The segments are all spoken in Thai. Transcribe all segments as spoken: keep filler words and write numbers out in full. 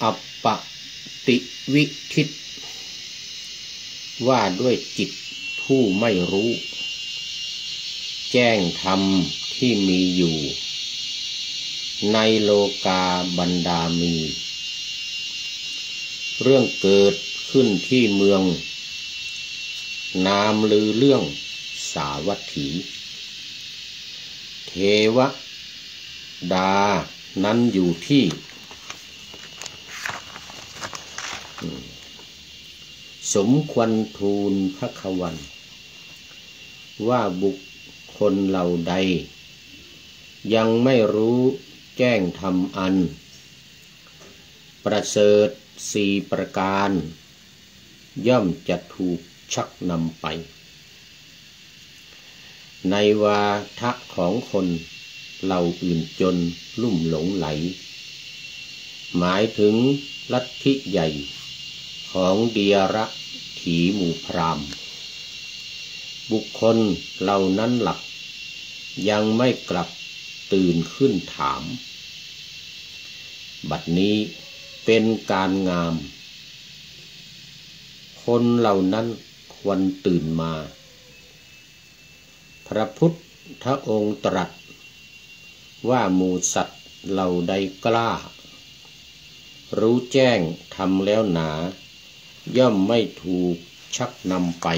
อัปปติวิคิตว่าด้วยจิตผู้ไม่รู้แจ้งธรรมที่มีอยู่ในโลกาบันดามีเรื่องเกิดขึ้นที่เมืองนามลือเรื่องสาวัตถีเทวดานั้นอยู่ที่สมควรทูลพระขวันว่าบุคคลเหล่าใดยังไม่รู้แจ้งธรรมอันประเสริฐสี่ประการย่อมจะถูกชักนำไปในวาทะของคนเหล่าอื่นจนลุ่มหลงไหลหมายถึงลัทธิใหญ่ของเดียระถีหมู่พราหมณ์บุคคลเหล่านั้นหลับยังไม่กลับตื่นขึ้นถามบัดนี้เป็นการงามคนเหล่านั้นควรตื่นมาพระพุทธองค์ตรัสว่าหมู่สัตว์เหล่าใดกล้ารู้แจ้งทำแล้วหนาย่อมไม่ถูกชักนำไป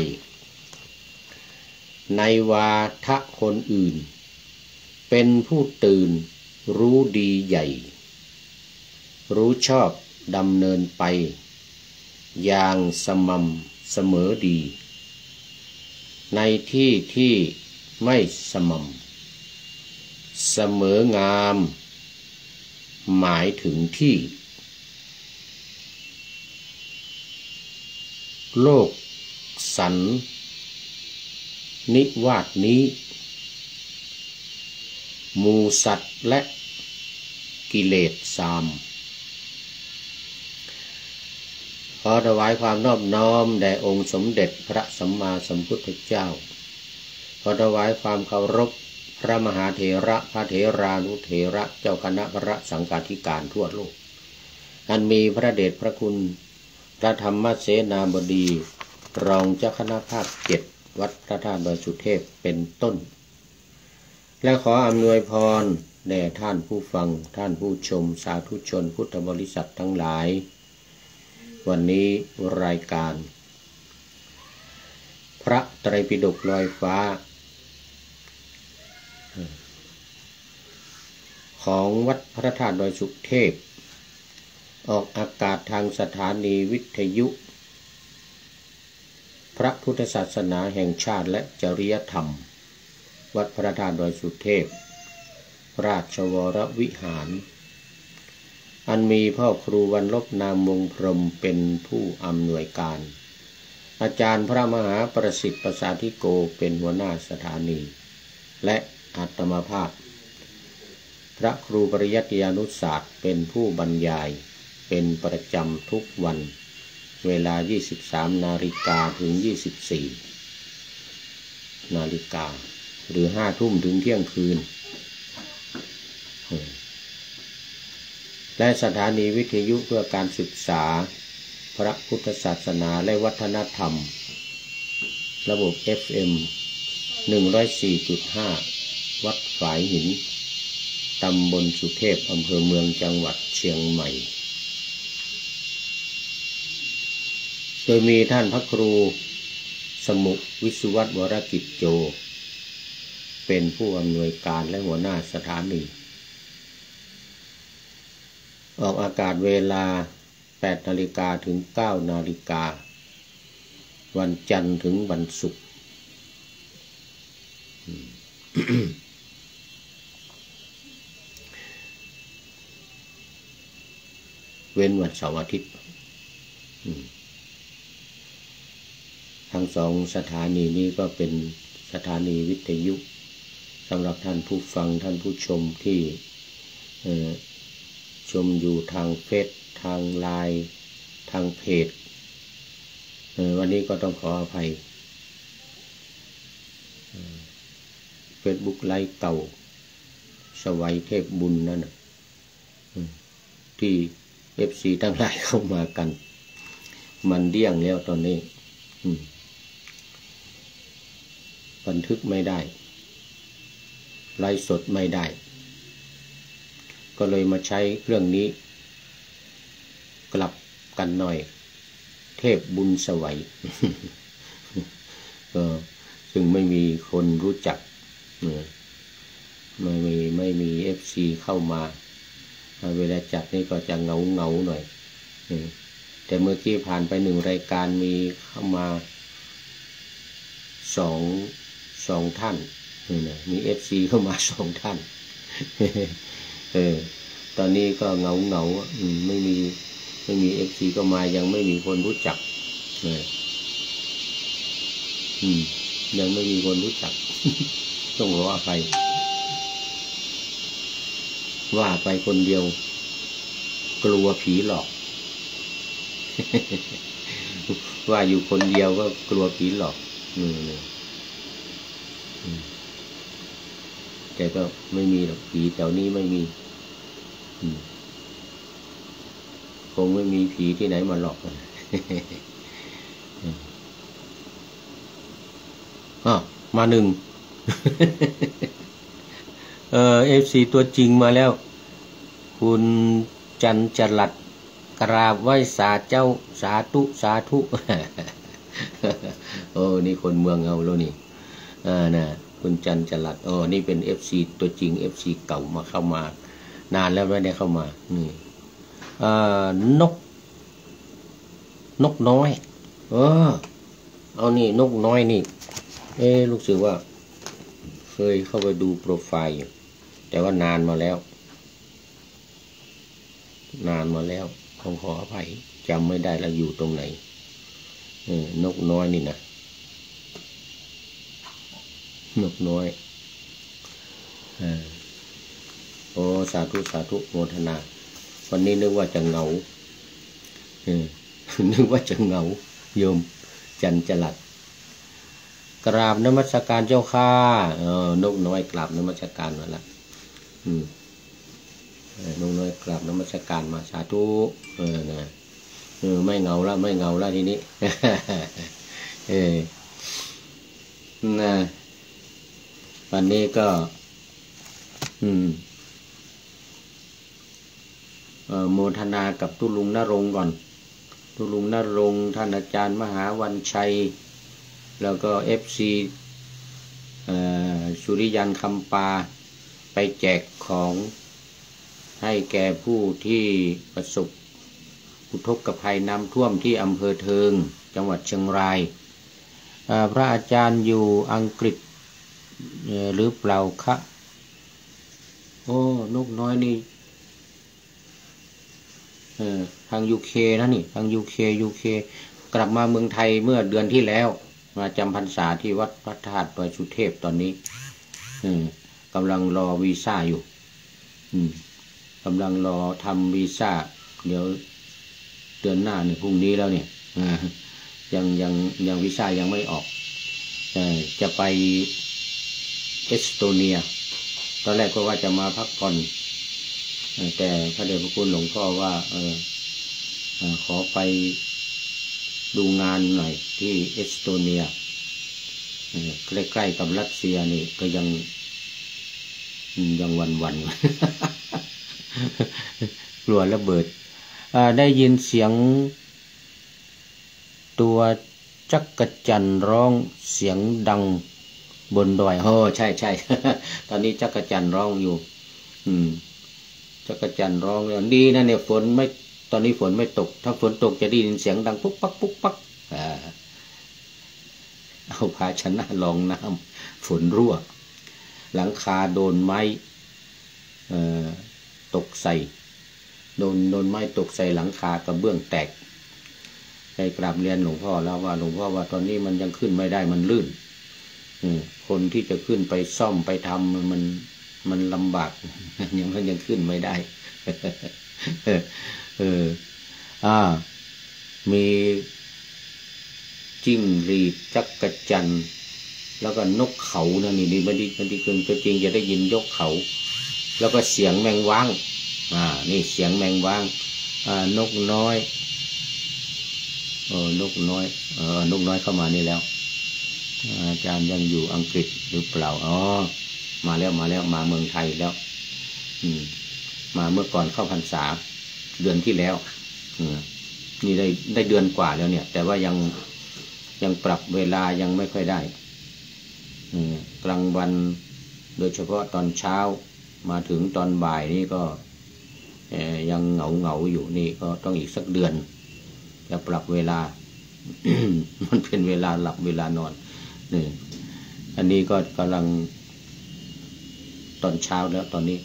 ในวาทะคนอื่นเป็นผู้ตื่นรู้ดีใหญ่รู้ชอบดำเนินไปอย่างสม่ำเสมอดีในที่ที่ไม่สม่ำเสมองามหมายถึงที่โลกสันนิวาสนี้หมู่สัตว์และกิเลสสามขอถวายความนอบน้อมแด่องค์สมเด็จพระสัมมาสัมพุทธเจ้าขอถวายความเคารพพระมหาเถระพระเถรานุเถระเจ้าคณะพระสังฆาธิการทั่วโลกอันมีพระเดชพระคุณพระธรรมเสนาบดีรองเจ้าคณะภาคเจ็ดวัดพระธาตุดอยสุเทพเป็นต้นและขออำนวยพรแด่ท่านผู้ฟังท่านผู้ชมสาธุชนพุทธบริษัททั้งหลายวันนี้รายการพระไตรปิฎกลอยฟ้าของวัดพระธาตุดอยสุเทพออกอากาศทางสถานีวิทยุพระพุทธศาสนาแห่งชาติและจริยธรรมวัดพระธาตุดอยสุเทพราชวรวิหารอันมีพ่อครูวันลบนามวงพรหมเป็นผู้อำนวยการอาจารย์พระมหาประสิทธิ์ประสาธิโกเป็นหัวหน้าสถานีและอาตมาภาพพระครูปริยัติยานุศาสตร์เป็นผู้บรรยายเป็นประจำทุกวันเวลา ยี่สิบสาม นาฬิกาถึง ยี่สิบสี่ นาฬิกาหรือ ห้า ทุ่มถึงเที่ยงคืนและสถานีวิทยุเพื่อการศึกษาพระพุทธศาสนาและวัฒนธรรมระบบ เอฟ เอ็ม หนึ่งร้อยสี่จุดห้า วัดฝายหินตำบลสุเทพอำเภอเมืองจังหวัดเชียงใหม่โดยมีท่านพระครูสมุวิสุวัตวรกิจโจเป็นผู้อำนวยการและหัวหน้าสถานีออกอากาศเวลา แปด นาฬิกาถึง เก้า นาฬิกาวันจันทร์ถึงวันศุกร์ เว้นวันเสาร์อาทิตย์ทั้งสองสถานีนี้ก็เป็นสถานีวิทยุสำหรับท่านผู้ฟังท่านผู้ชมที่ชมอยู่ทางเฟซทางไลน์ทางเพจวันนี้ก็ต้องขออภัยเฟซบุ๊กไลฟ์เก่าสวัยเทพบุญนั่นที่เอฟซีทั้งหลายเข้ามากัน มันเดี้ยงแล้วตอนนี้บันทึกไม่ได้ไลฟ์สดไม่ได้ก็เลยมาใช้เครื่องนี้กลับกันหน่อยเทพบุญสวัย ก็ซึ่งไม่มีคนรู้จักไม่มีไม่มีเอฟซีเข้ามาเวลาจัดนี่ก็จะเงาเงาหน่อยแต่เมื่อกี้ผ่านไปหนึ่งรายการมีเข้ามาสองสองท่านมีเอฟซีเข้ามาสองท่านเออตอนนี้ก็เงาเงาไม่มีไม่มีเอฟซีก็มายังไม่มีคนรู้จักอืมยังไม่มีคนรู้จัก ต้องรอไปว่าไปคนเดียวกลัวผีหลอก ว่าอยู่คนเดียวก็กลัวผีหลอกอืมแต่ก็ไม่มีหรอกผีแถวนี้ไม่มีคงไม่มีผีที่ไหนมาหลอกอ้าวมาหนึ่ง เออเอฟซีตัวจริงมาแล้วคุณจันจรัสกราบไหว้สาเจ้าสาธุสาธุ โอ้นี่คนเมืองเอาแล้วนี่อ่านะคุณจันจรัสโอ้นี่เป็นเอฟซีตัวจริงเอฟซีเก่ามาเข้ามานานแล้วไม่ได้เข้ามานี่อ่านกนกน้อยเออเอานี่นกน้อยนี่เอ๊ะรู้สึกว่าเคยเข้าไปดูโปรไฟล์อยู่แต่ว่านานมาแล้วนานมาแล้วผมขออภัยจำไม่ได้แล้วอยู่ตรงไหนเออนกน้อยนี่นะนกน้อยอ่าโอ้สาธุสาธุโมทนาวันนี้นึกว่าจะเหงาเออนึกว่าจะเหงาโยมจันจรัสกราบนมัสการเจ้าข้าเออนกน้อยกราบนมัสการมาละอืมนกน้อยกราบนมัสการมาสาธุเออนะเออไม่เหงาละไม่เหงาละทีนี้ เออนะวันนี้ก็อืมเอ่อโมทนากับตุลุงนรงค์ก่อนตุลุงนรงค์ท่านอาจารย์มหาวันชัยแล้วก็เอฟซีสุริยันคำปาไปแจกของให้แก่ผู้ที่ประสบอุทกภัยน้ำท่วมที่อำเภอเทิงจังหวัดเชียงรายพระอาจารย์อยู่อังกฤษหรือเปล่าคะโอ้นกน้อยนี่ทางยูเคนะนี่ทางยูเคยูเคกลับมาเมืองไทยเมื่อเดือนที่แล้วมาจำพรรษาที่วัดพระธาตุดอยสุเทพตอนนี้กำลังรอวีซ่าอยู่กำลังรอทำวีซ่าเดี๋ยวเดือนหน้าเนี่ยพรุ่งนี้แล้วเนี่ยยังยังยังวีซ่ายังไม่ออกจะไปเอสโตเนียตอนแรกก็ว่าจะมาพักผ่อนแต่พระเดชพระคุณหลวงพ่อว่าเออขอไปดูงานหน่อยที่เอสโตเนียใกล้ๆกับรัสเซียนี่ก็ยังยังวันๆกลัวระเบิดได้ยินเสียงตัวจักรจั่นร้องเสียงดังบนดอยโอ้ใช่ใช่ ตอนนี้จักรจั่นร้องอยู่อืมจักรจั่นร้องอย่างดีนะเนี่ยฝนไม่ตอนนี้ฝนไม่ตกถ้าฝนตกจะได้ยินเสียงดังปุ๊กปักปุ๊กปักอ่าเอาภาชนะรองน้ำฝนรั่วหลังคาโดนไม้เอ่อตกใส่โดนโดนไม้ตกใส่หลังคากระเบื้องแตกไปกราบเรียนหลวงพ่อแล้วว่าหลวงพ่อว่าตอนนี้มันยังขึ้นไม่ได้มันลื่นคนที่จะขึ้นไปซ่อมไปทำมันมันลำบากยังมันยังขึ้นไม่ได้ เอออ่ามีจิ้งหรีดจักรจั่นแล้วก็นกเขานะนี่นี่มันดีมันดีเกินตัวจริงจะได้ยินยกเขาแล้วก็เสียงแมงว้างอ่านี่เสียงแมงว้างนกน้อยเออนกน้อยเออนกน้อยเข้ามานี่แล้วอาจารย์ยังอยู่อังกฤษหรือเปล่าอ๋อมาแล้วมาแล้วมาเมืองไทยแล้วอืมมาเมื่อก่อนเข้าพรรษาเดือนที่แล้วอืมนี่ได้ได้เดือนกว่าแล้วเนี่ยแต่ว่ายังยังปรับเวลายังไม่ค่อยได้อืมกลางวันโดยเฉพาะตอนเช้ามาถึงตอนบ่ายนี่ก็ยังเหงาเหงาอยู่นี่ก็ต้องอีกสักเดือนจะปรับเวลา มันเป็นเวลาหลับเวลานอนนี่อันนี้ก็กำลังตอนเช้าแล้วตอนนี้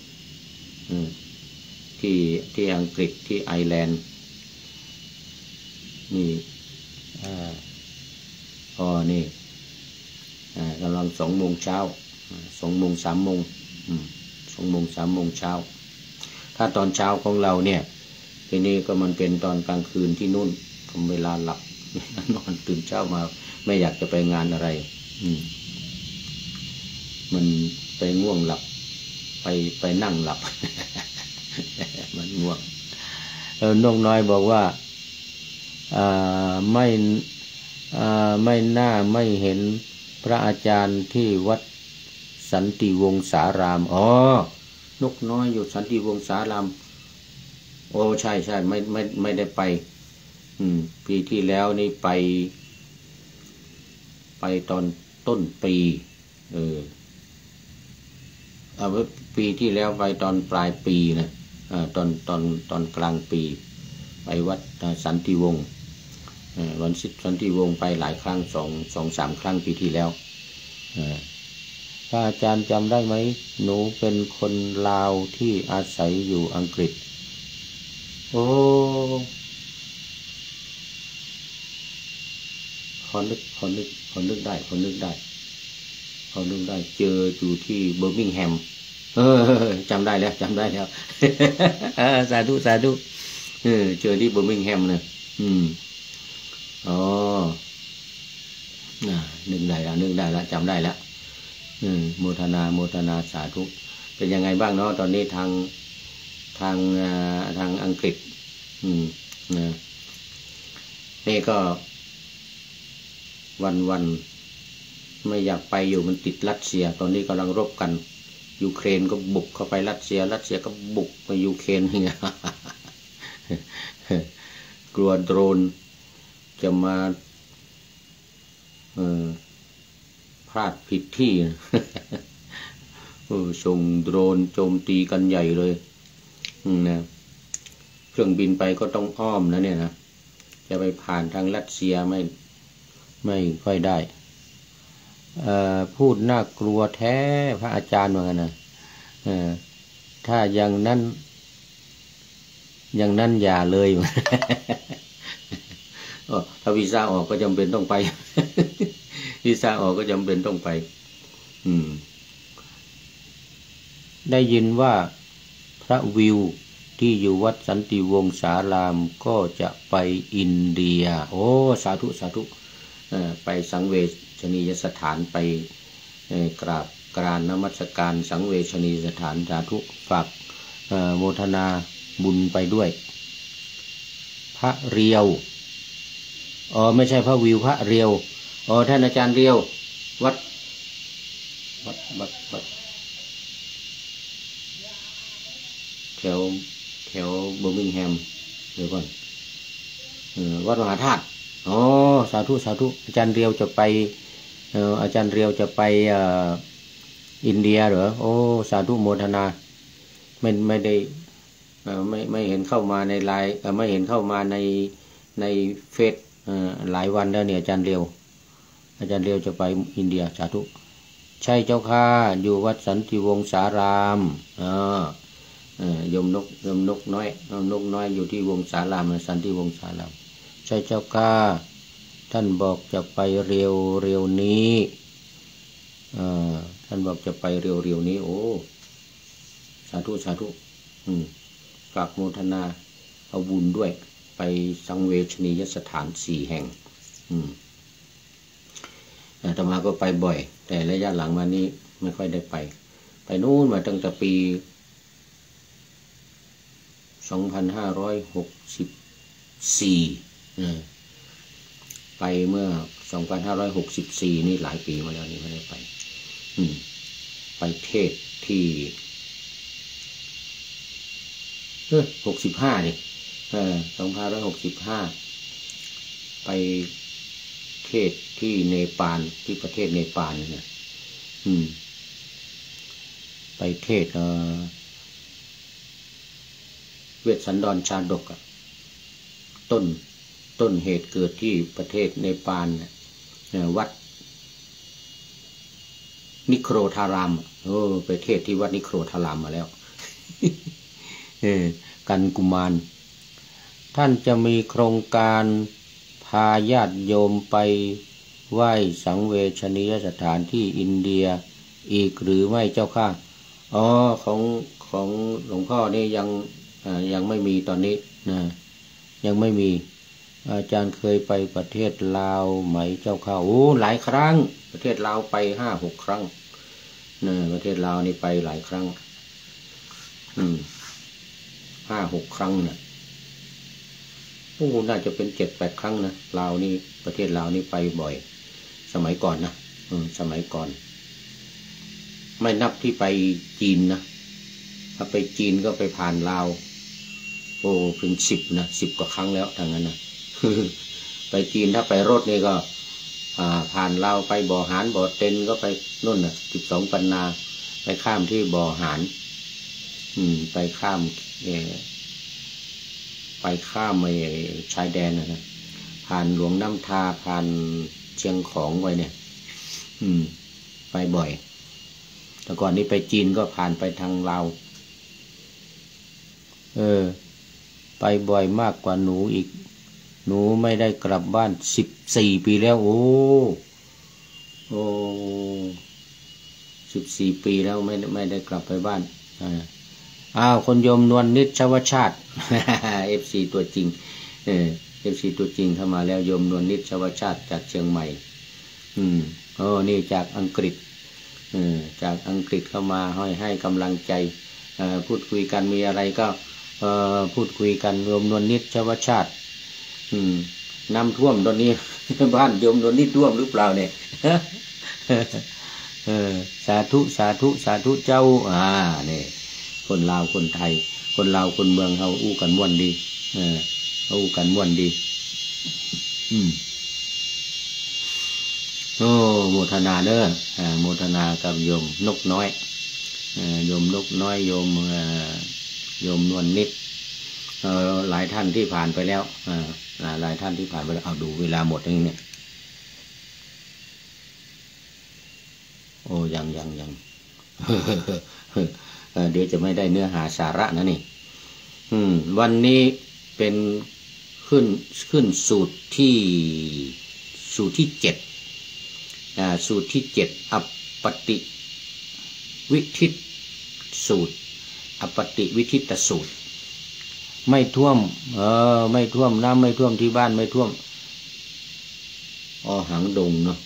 ที่ที่อังกฤษที่ไอร์แลนด์นี่อ๋อนี่กำลังสองโมงเช้าสองโมงสามโมงสองโมงสามโมงเช้าถ้าตอนเช้าของเราเนี่ยทีนี้ก็มันเป็นตอนกลางคืนที่นู่นเวลาหลับนอนตื่นเช้ามาไม่อยากจะไปงานอะไรอืมมันไปง่วงหลับไปไปนั่งหลับ มันง่วงเออนกน้อยบอกว่าอ่าไม่อ่าไม่น่าไม่เห็นพระอาจารย์ที่วัดสันติวงศารามอ๋อนกน้อยอยู่สันติวงศารามโอ้ใช่ใช่ไม่ไม่ไม่ได้ไปอืมปีที่แล้วนี่ไปไปตอนต้นปีเออเอาว่าปีที่แล้วไปตอนปลายปีนะอ่าตอนตอนตอนกลางปีไปวัดสันติวงศ์วันศิษย์สันติวงศ์ไปหลายครั้งสองสองสามครั้งปีที่แล้วพระอาจารย์จำได้ไหมหนูเป็นคนลาวที่อาศัยอยู่อังกฤษโอ้พอนึกพอนึกพอนึกได้พอนึกได้พอนึกได้เจออยู่ที่เบอร์มิงแฮมเออจำได้แล้วจำได้แล้ว สาธุสาธุเออเจอที่เบอร์มิงแฮมนะอืมอ๋อนึกได้แล้วนึกได้แล้วจำได้แล้วอืมโมทนาโมทนาสาธุเป็นยังไงบ้างเนาะตอนนี้ทางทางทางอังกฤษอืมนะนี่ก็วันวันไม่อยากไปอยู่มันติดรัสเซียตอนนี้กำลังรบกันยูเครนก็บุกเข้าไปรัสเซียรัสเซียก็บุกไปยูเครนเนี่ย กลัวโดรนจะมาเออพลาดผิดที่ ส่งโดรนโจมตีกันใหญ่เลยนะเครื่องบินไปก็ต้องอ้อมนะเนี่ยนะจะไปผ่านทางรัสเซียไม่ไม่ค่อยได้พูดน่ากลัวแท้พระอาจารย์เหมือนกันนะถ้าอย่างนั้นอย่างนั้นอย่าเลย ถ้าวีซ่าออกก็จำเป็นต้องไป วีซ่าออกก็จำเป็นต้องไปอืมได้ยินว่าพระวิวที่อยู่วัดสันติวงศารามก็จะไปอินเดียโอ้สาธุสาธุไปสังเวชนียสถานไปกราบกรานนมัสการสังเวชนียสถานสาธุฝากโมทนาบุญไปด้วยพระเรียวอ๋อไม่ใช่พระวิวพระเรียวอ๋อท่านอาจารย์เรียววัดวัดวัดวัดแถวแถวเบอร์มิงแฮมเดี๋ยวก่อนวัดมหาธาตุอ๋อสาธุสาธุอาจารย์เรียวจะไปเอ่ออาจารย์เรียวจะไปเอ่ออินเดียเหรอโอ้สาธุโมทนาไม่ไม่ได้เอ่อไม่ไม่เห็นเข้ามาในไลน์เอ่อไม่เห็นเข้ามาในในเฟซเอ่อหลายวันแล้วเนี่ยอาจารย์เรียวอาจารย์เรียวจะไปอินเดียสาธุใช่เจ้าค่ะอยู่วัดสันติวงศารามอ่ายมนกยมนกน้อยนกน้อยอยู่ที่วงศารามสันติวงศารามใช่เจ้าค่ะท่านบอกจะไปเร็วเร็วนี้อ่าท่านบอกจะไปเร็วเร็วนี้โอ้สาธุสาธุอืมฝากโมทนาเอาบุญด้วยไปสังเวชนียสถานสี่แห่งอืมอาตมาก็ไปบ่อยแต่ระยะหลังมานี้ไม่ค่อยได้ไปไปนู่นมาตั้งแต่ปีสสองพันห้าร้อยหกสิบสี่ไปเมื่อสองพันห้าร้อยหกสิบสี่นี่หลายปีมาแล้วนี่ไม่ได้ไปอืมไปเทศที่เออหกสิบห้านี่เออสองพันห้าร้อยหกสิบห้าไปเทศที่เนปาลที่ประเทศเนปาลเนี่ยอืมไปเทศเออเวสสันดรชาดกอะต้นต้นเหตุเกิดที่ประเทศเนปาลเนี่ยวัดนิโครธารามโอ้ไปเทศที่วัดนิโครธารามมาแล้ว เออกันกุมารท่านจะมีโครงการพาญาติโยมไปไหว้สังเวชนียสถานที่อินเดียอีกหรือไม่เจ้าค่ะอ๋อของของหลวงพ่อนี่ยังยังไม่มีตอนนี้นะยังไม่มีอาจารย์เคยไปประเทศลาวไหมเจ้าค่ะโอ้หลายครั้งประเทศลาวไปห้าหกครั้งนะประเทศลาวนี่ไปหลายครั้งอืมห้าหกครั้งนะโอ้น่าจะเป็นเจ็ดแปดครั้งนะลาวนี่ประเทศลาวนี่ไปบ่อยสมัยก่อนนะอืมสมัยก่อนไม่นับที่ไปจีนนะถ้าไปจีนก็ไปผ่านลาวโอ้เป็นสิบนะสิบกว่าครั้งแล้วทางนั้นนะไปจีนถ้าไปรถนี่ก็ผ่านลาวไปบ่อหานบ่อเต็นก็ไปนู่นน่ะสิบสองปันนาไปข้ามที่บ่อหานอืมไปข้ามเอไปข้ามไอ้ชายแดนนะผ่านหลวงน้ำทาผ่านเชียงของไว้เนี่ยอืมไปบ่อยแต่ก่อนนี้ไปจีนก็ผ่านไปทางลาวเออไปบ่อยมากกว่าหนูอีกหนูไม่ได้กลับบ้านสิบสี่ปีแล้วโอ้โอ้สิบสี่ปีแล้วไม่ไม่ได้กลับไปบ้านอ่าอ้าวคนโยมนวลนิชชวชาติ เอฟซีตัวจริงเออเอฟซีตัวจริงเข้ามาแล้วโยมนวลนิชชวชาติจากเชียงใหม่อืมโอ้นี่จากอังกฤษเออจากอังกฤษเข้ามาให้ให้กำลังใจเอ่อพูดคุยกันมีอะไรก็เอ่อพูดคุยกันโยมนวลนิชชวชาติอืมน้ำท่วมตอนนี้ บ้านโยมนวลนิชท่วมหรือเปล่าเนี่ย เออสาธุสาธุสาธุเจ้าอ่าเนี่ยคนลาวคนไทยคนลาวคนเมืองเขาอู้กันม่วนดีเออเขาอู้กันม่วนดีอืมโอ้โมทนาเด้ออ่าโมทนากับโยมนกน้อยอ่าโยมนกน้อยโยมอ่าโยมนวลนิชเอ่อหลายท่านที่ผ่านไปแล้วอ่าหลายท่านที่ผ่านไปแล้วเอาดูเวลาหมดอย่างนี้เนี่ยโอ้ยังยังยัง เดี๋ยวจะไม่ได้เนื้อหาสาระนะนี่อืมวันนี้เป็นขึ้นขึ้นสูตรที่สูตรที่เจ็ดอ่าสูตรที่เจ็ดอปฏิวิทิตสูตรอปฏิวิทิตสูตรไม่ท่วมเออไม่ท่วมน้ำไม่ท่วมที่บ้านไม่ท่วมอ๋อหางดงเนาะ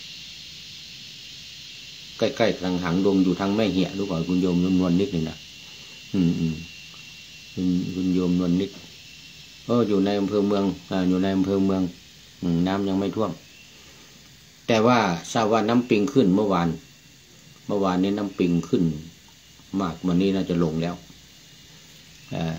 ใกล้ๆทางหางดงอยู่ทางแม่เหี่ยรู้ป่ะคุณโยมนวลนิดหนึ่งนะอืมอืมคุณคุณโยมนวลนิดเอออยู่ในอำเภอเมืองอ่าอยู่ในอำเภอเมืองอืมน้ำยังไม่ท่วมแต่ว่าทราบว่าน้ำปิงขึ้นเมื่อวานเมื่อวานนี้น้ำปิงขึ้นมากวันนี้น่าจะลงแล้วอ่า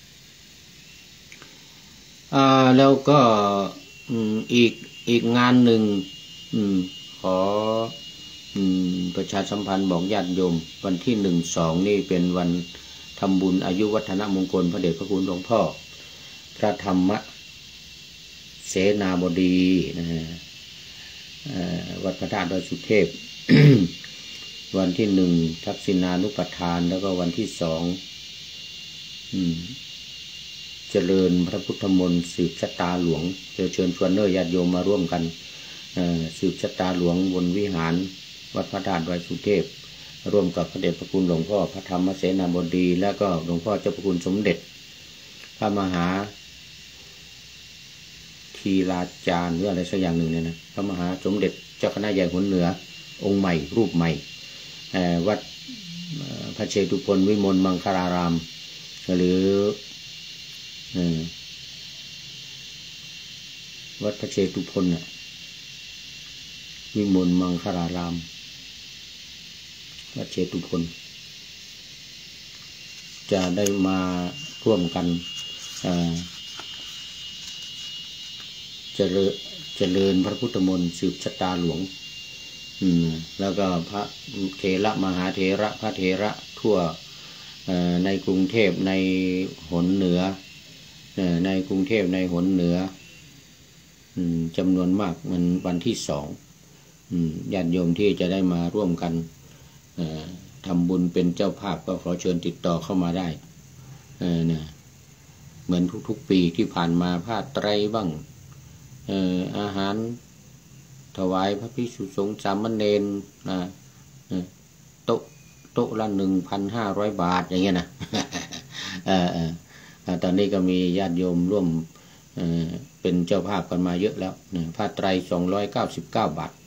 อ่าแล้วก็อืมอีกอีกงานหนึ่งอืมขอประชาสัมพันธ์บอกญาติโยมวันที่หนึ่งสองนี่เป็นวันทำบุญอายุวัฒนมงคลพระเดชพระคุณหลวงพ่อพระธรรมเสนาบดีนะฮะวัดพระธาตุดอยสุเทพ วันที่หนึ่งทักษิณานุปทานแล้วก็วันที่สองเจริญพระพุทธมนต์สืบชะตาหลวงเชิญชวนเนอญาติโยมมาร่วมกันสืบชะตาหลวงบนวิหารวัดพระธาตุดอยสุเทพร่วมกับพระเดชพระคุณหลวงพ่อพระธรรมเสนาบดีและก็หลวงพ่อเจ้าพระคุณสมเด็จพระมหาทีราจารย์หรืออะไรสักอย่างหนึ่งเนี่ยนะพระมหาสมเด็จเจ้าคณะใหญ่หัวเหนือองค์ใหม่รูปใหม่วัดพระเชตุพนวิมลมังคลารามหรือวัดพระเชตุพนน่ะวิมลมังคลารามวัดเชตุพนจะได้มาร่วมกันเจริญเจริญพระพุทธมนต์สืบชะตาหลวงอืมแล้วก็พระเถระมหาเถระพระเถระทั่วในกรุงเทพในหนเหนือในกรุงเทพในหนเหนือจำนวนมากมันวันที่สองญาติโยมที่จะได้มาร่วมกันทำบุญเป็นเจ้าภาพก็ขอเชิญติดต่อเข้ามาได้นะเหมือนทุกๆปีที่ผ่านมาผ้าไตรบ้างอาหารถวายพระภิกษุสงฆ์สามเณรนะโต๊ะโต๊ะละหนึ่งพันห้าร้อยบาทอย่างเงี้ยนะตอนนี้ก็มีญาติโยมร่วมเป็นเจ้าภาพกันมาเยอะแล้วผ้าไตรสองร้อยเก้าสิบเก้าบาท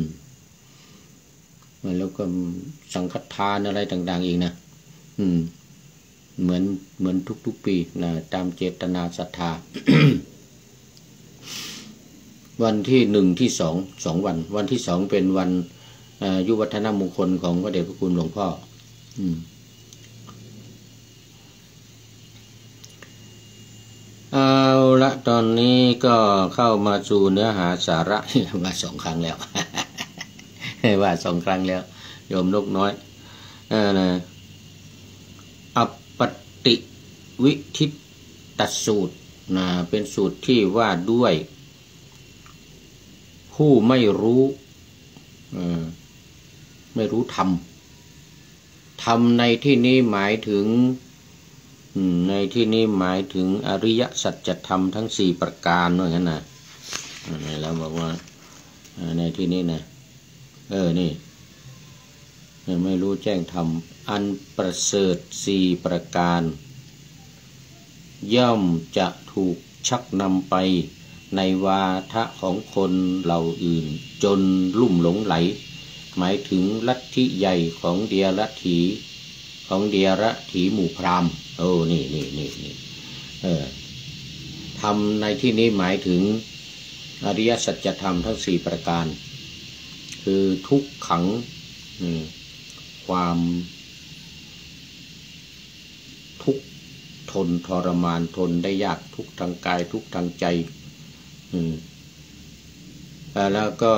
แล้วก็สังฆทานอะไรต่างๆอีกนะเหมือนเหมือนทุกๆปีนะตามเจตนาศรัทธา วันที่หนึ่งที่สองสองวันวันที่สองเป็นวันยุวัฒนมงคลของพระเดชพระคุณหลวงพ่อเอาละตอนนี้ก็เข้ามาสู่เนื้อหาสาระว่าสองครั้งแล้วว่าสองครั้งแล้วโยมนกน้อยอ่านะอัปปติวิทิตสูตรนะเป็นสูตรที่ว่าด้วยผู้ไม่รู้ไม่รู้ธรรมธรรมในที่นี้หมายถึงในที่นี้หมายถึงอริยสัจธรรมทั้งสี่ประการว่างั้นนะแล้วบอกว่าในที่นี้นะเออนี่ไม่รู้แจ้งธรรมอันประเสริฐสี่ประการย่อมจะถูกชักนำไปในวาทะของคนเหล่าอื่นจนลุ่มหลงไหลหมายถึงลัทธิใหญ่ของเดียรัถีของเดียรัถีหมู่พราหมณ์โอ้นี่นี่นี่นี่เออธรรมในที่นี้หมายถึงอริยสัจธรรมทั้งสี่ประการคือทุกขังความทุกข์ทนทรมานทนได้ยากทุกทางกายทุกทางใจแล้วก็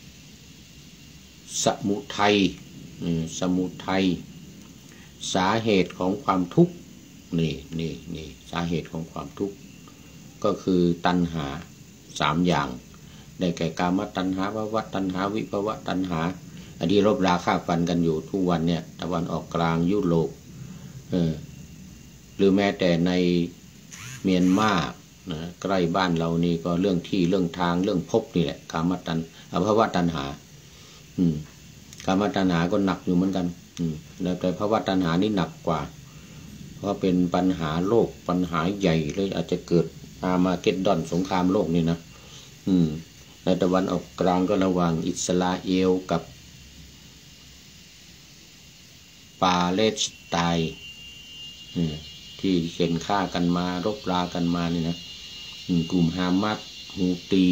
สมุทัยสมุทัยสาเหตุของความทุกข์นี่นี่นี่สาเหตุของความทุกข์ก็คือตัณหาสามอย่างได้แก่กามตัณหาภวตัณหาวิภวตัณหาอันนี้รบราฆ่าฟันกันอยู่ทุกวันเนี่ยตะวันออกกลางยุโรปเออหรือแม้แต่ในเมียนมานะใกล้บ้านเรานี่ก็เรื่องที่เรื่องทางเรื่องภพนี่แหละกามตัณหาภวตัณหาอืมกามตัณหาก็หนักอยู่เหมือนกันอืมแต่ภวตัณหานี่หนักกว่าเพราะเป็นปัญหาโลกปัญหาใหญ่เลยอาจจะเกิดอามาเกดดอนสงครามโลกนี่นะอืมในตะวันออกกลางก็ระหว่างอิสราเอลกับปาเลสไตน์ที่เข็นฆ่ากันมารบรากันมานี่นะกลุ่มฮามาสฮูตี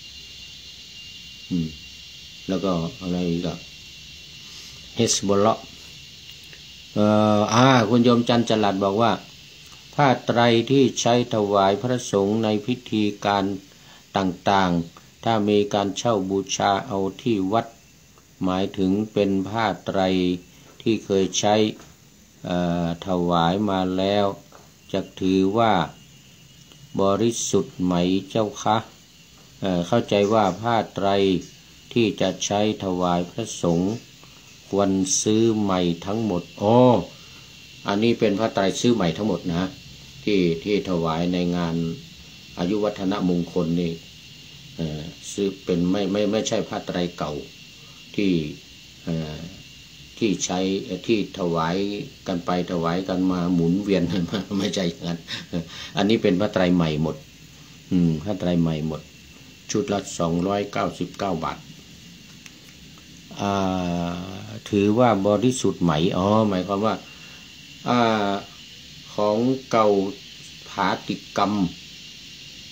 แล้วก็อะไรกับเฮสบอลเลาะเอ่ออ่าคุณโยมจันจรัสบอกว่าผ้าไตรที่ใช้ถวายพระสงฆ์ในพิธีการต่างๆถ้ามีการเช่าบูชาเอาที่วัดหมายถึงเป็นผ้าไตรที่เคยใช้ถวายมาแล้วจะถือว่าบริสุทธิ์ไหมเจ้าคะเอ่อเข้าใจว่าผ้าไตรที่จะใช้ถวายพระสงฆ์ควรซื้อใหม่ทั้งหมดอ๋ออันนี้เป็นผ้าไตรซื้อใหม่ทั้งหมดนะที่ที่ถวายในงานอายุวัฒนมงคลนี่เอ่อซื้อเป็นไม่ไม่ไม่ใช่ผ้าไตรเก่าที่เอ่อที่ใช้ที่ถวายกันไปถวายกันมาหมุนเวียนไม่ใช่อย่างนั้นอันนี้เป็นผ้าไตรใหม่หมดอืมผ้าไตรใหม่หมดชุดละสองร้อยเก้าสิบเก้าบาทอ่าถือว่าบริสุทธิ์ไหมอ๋อหมายความว่าอ่าของเก่าผาติกรรม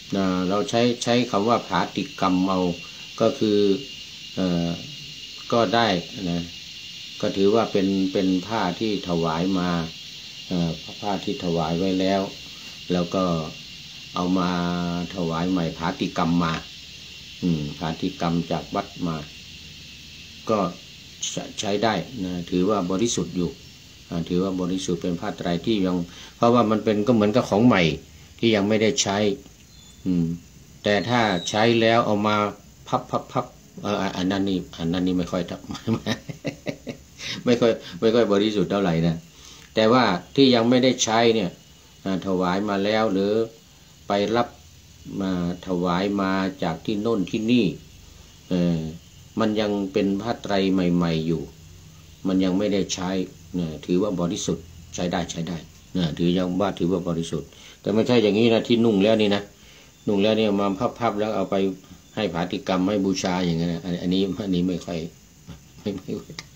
นะเราใช้ใช้คำว่าผาติกรรมเอาก็คือเอ่อก็ได้นะก็ถือว่าเป็นเป็นผ้าที่ถวายมาเอ่อผ้าที่ถวายไว้แล้วแล้วก็เอามาถวายใหม่ผาติกรรมมาอืมผาติกรรมจากวัดมาก็ใช้ได้นะถือว่าบริสุทธิ์อยู่ถือว่าบริสุทธิ์เป็นผ้าไตรที่ยังเพราะว่ามันเป็นก็เหมือนกับของใหม่ที่ยังไม่ได้ใช้อืมแต่ถ้าใช้แล้วเอามาพับพับพับเอออันนั้นนี่อันนั้นนี่ไม่ค่อยทำ ไม่ค่อยไม่ค่อยบริสุทธิ์เท่าไหร่นะแต่ว่าที่ยังไม่ได้ใช้เนี่ยถวายมาแล้วหรือไปรับมาถวายมาจากที่โน่นที่นี่เออมันยังเป็นผ้าไตรใหม่ๆอยู่มันยังไม่ได้ใช้เนี่ยถือว่าบริสุทธิ์ใช้ได้ใช้ได้เนี่ยถือยังว่าถือว่าบริสุทธิ์แต่ไม่ใช่อย่างนี้นะที่นุ่งแล้วนี่นะนุ่งแล้วเนี่ยมาพับๆแล้วเอาไปให้ผาติกรรมให้บูชาอย่างเงี้ยอันนี้อันนี้ไม่ค่อยไม่ไม่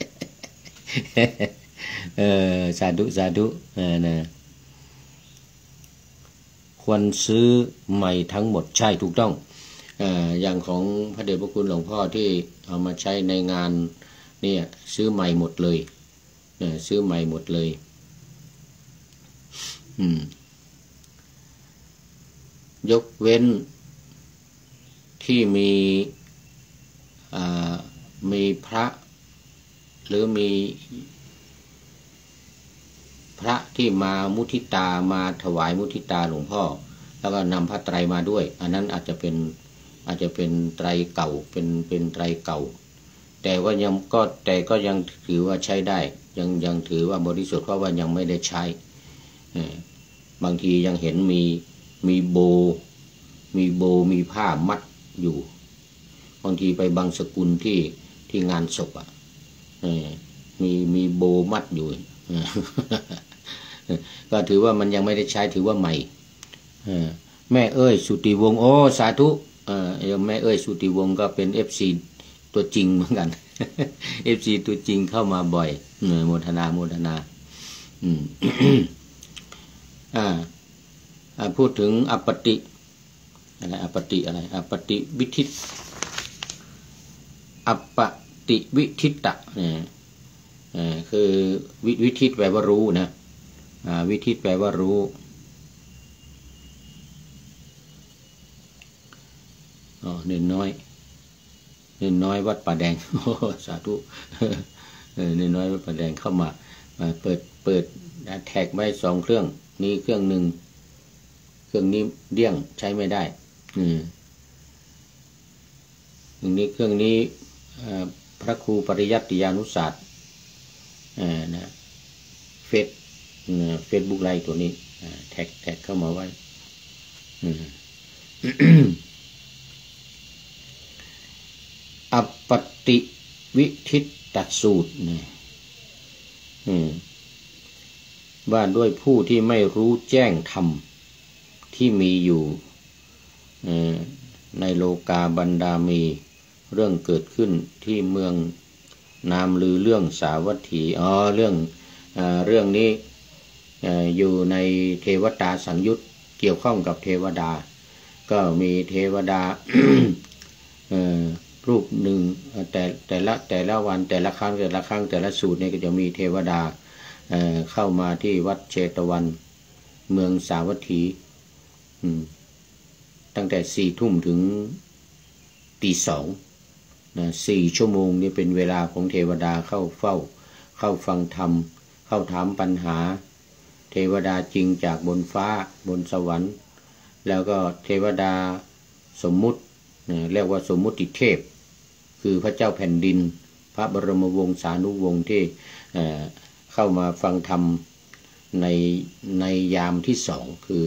เออสาธุสาธุเออนะควรซื้อใหม่ทั้งหมดใช่ถูกต้องเอ่ออย่างของพระเดชพระคุณหลวงพ่อที่เอามาใช้ในงานเนี่ยซื้อใหม่หมดเลยเนี่ยซื้อใหม่หมดเลยอืมยกเว้นที่มีอ่ามีพระหรือมีพระที่มามุทิตามาถวายมุทิตาหลวงพ่อแล้วก็นำพระไตรมาด้วยอันนั้นอาจจะเป็นอาจจะเป็นไตรเก่าเป็นเป็นไตรเก่าแต่ว่ายังก็แต่ก็ยังถือว่าใช้ได้ยังยังถือว่าบริสุทธิ์เพราะว่ายังไม่ได้ใช้บางทียังเห็นมีมีโบมีโบมีผ้ามัดอยู่บางทีไปบางสกุลที่ที่งานศพอ่ะมีมีโบมัดอยู่ก็ถือว่ามันยังไม่ได้ใช้ถือว่าใหม่แม่เอ้ยสุติวงศ์โอ้สาธุแม่เอ้ยสุติวงศ์ก็เป็น เอฟ ซี ตัวจริงเหมือนกัน เอฟ ซี ตัวจริงเข้ามาบ่อยโมทนาโมทนาอืม อ่าพูดถึงอปติอะไรอปติอะไรอปติวิทิตอปติวิทิตะเนี่ยคือวิวิทิตแปลว่ารู้นะวิทิตแปลว่ารู้อ๋อเน้นน้อยเน้นน้อยวัดป่าแดงโอ้สาธุเน้นน้อยวัดป่าแดงเข้ามามาเปิดเปิดแท็กไว้สองเครื่องนี้เครื่องหนึ่งเครื่องนี้เดี่ยงใช้ไม่ได้อืมเครื่องนี้เครื่องนี้พระครูปริยัติยานุศาสตร์นะเฟซเฟซบุ๊กไลน์ตัวนี้แท็กแท็กเข้ามาไว้อปติวิทิตสูตรเนี่ยว่าด้วยผู้ที่ไม่รู้แจ้งธรรมที่มีอยู่ในโลกาบรรดามีเรื่องเกิดขึ้นที่เมืองนามลือเรื่องสาวัตถีอ๋อเรื่องเอ่อเรื่องนี้เอ่ออยู่ในเทวตาสังยุตเกี่ยวข้องกับเทวดาก็มีเทวดา เอ่อรูปหนึ่งแต่แต่ละแต่ละวันแต่ละครั้งแต่ละครั้งแต่ละสูตรเนี่ยก็จะมีเทวดาเอ่อเข้ามาที่วัดเชตวันเมืองสาวัตถีอืมตั้งแต่สี่ทุ่มถึงตีสองนะสี่ชั่วโมงนี่เป็นเวลาของเทวดาเข้าเฝ้าเข้าฟังธรรมเข้าถามปัญหาเทวดาจริงจากบนฟ้าบนสวรรค์แล้วก็เทวดาสมมุตินะเรียกว่าสมมุติเทพคือพระเจ้าแผ่นดินพระบรมวงศานุวงศ์ที่เอ่อเข้ามาฟังธรรมในในยามที่สองคือ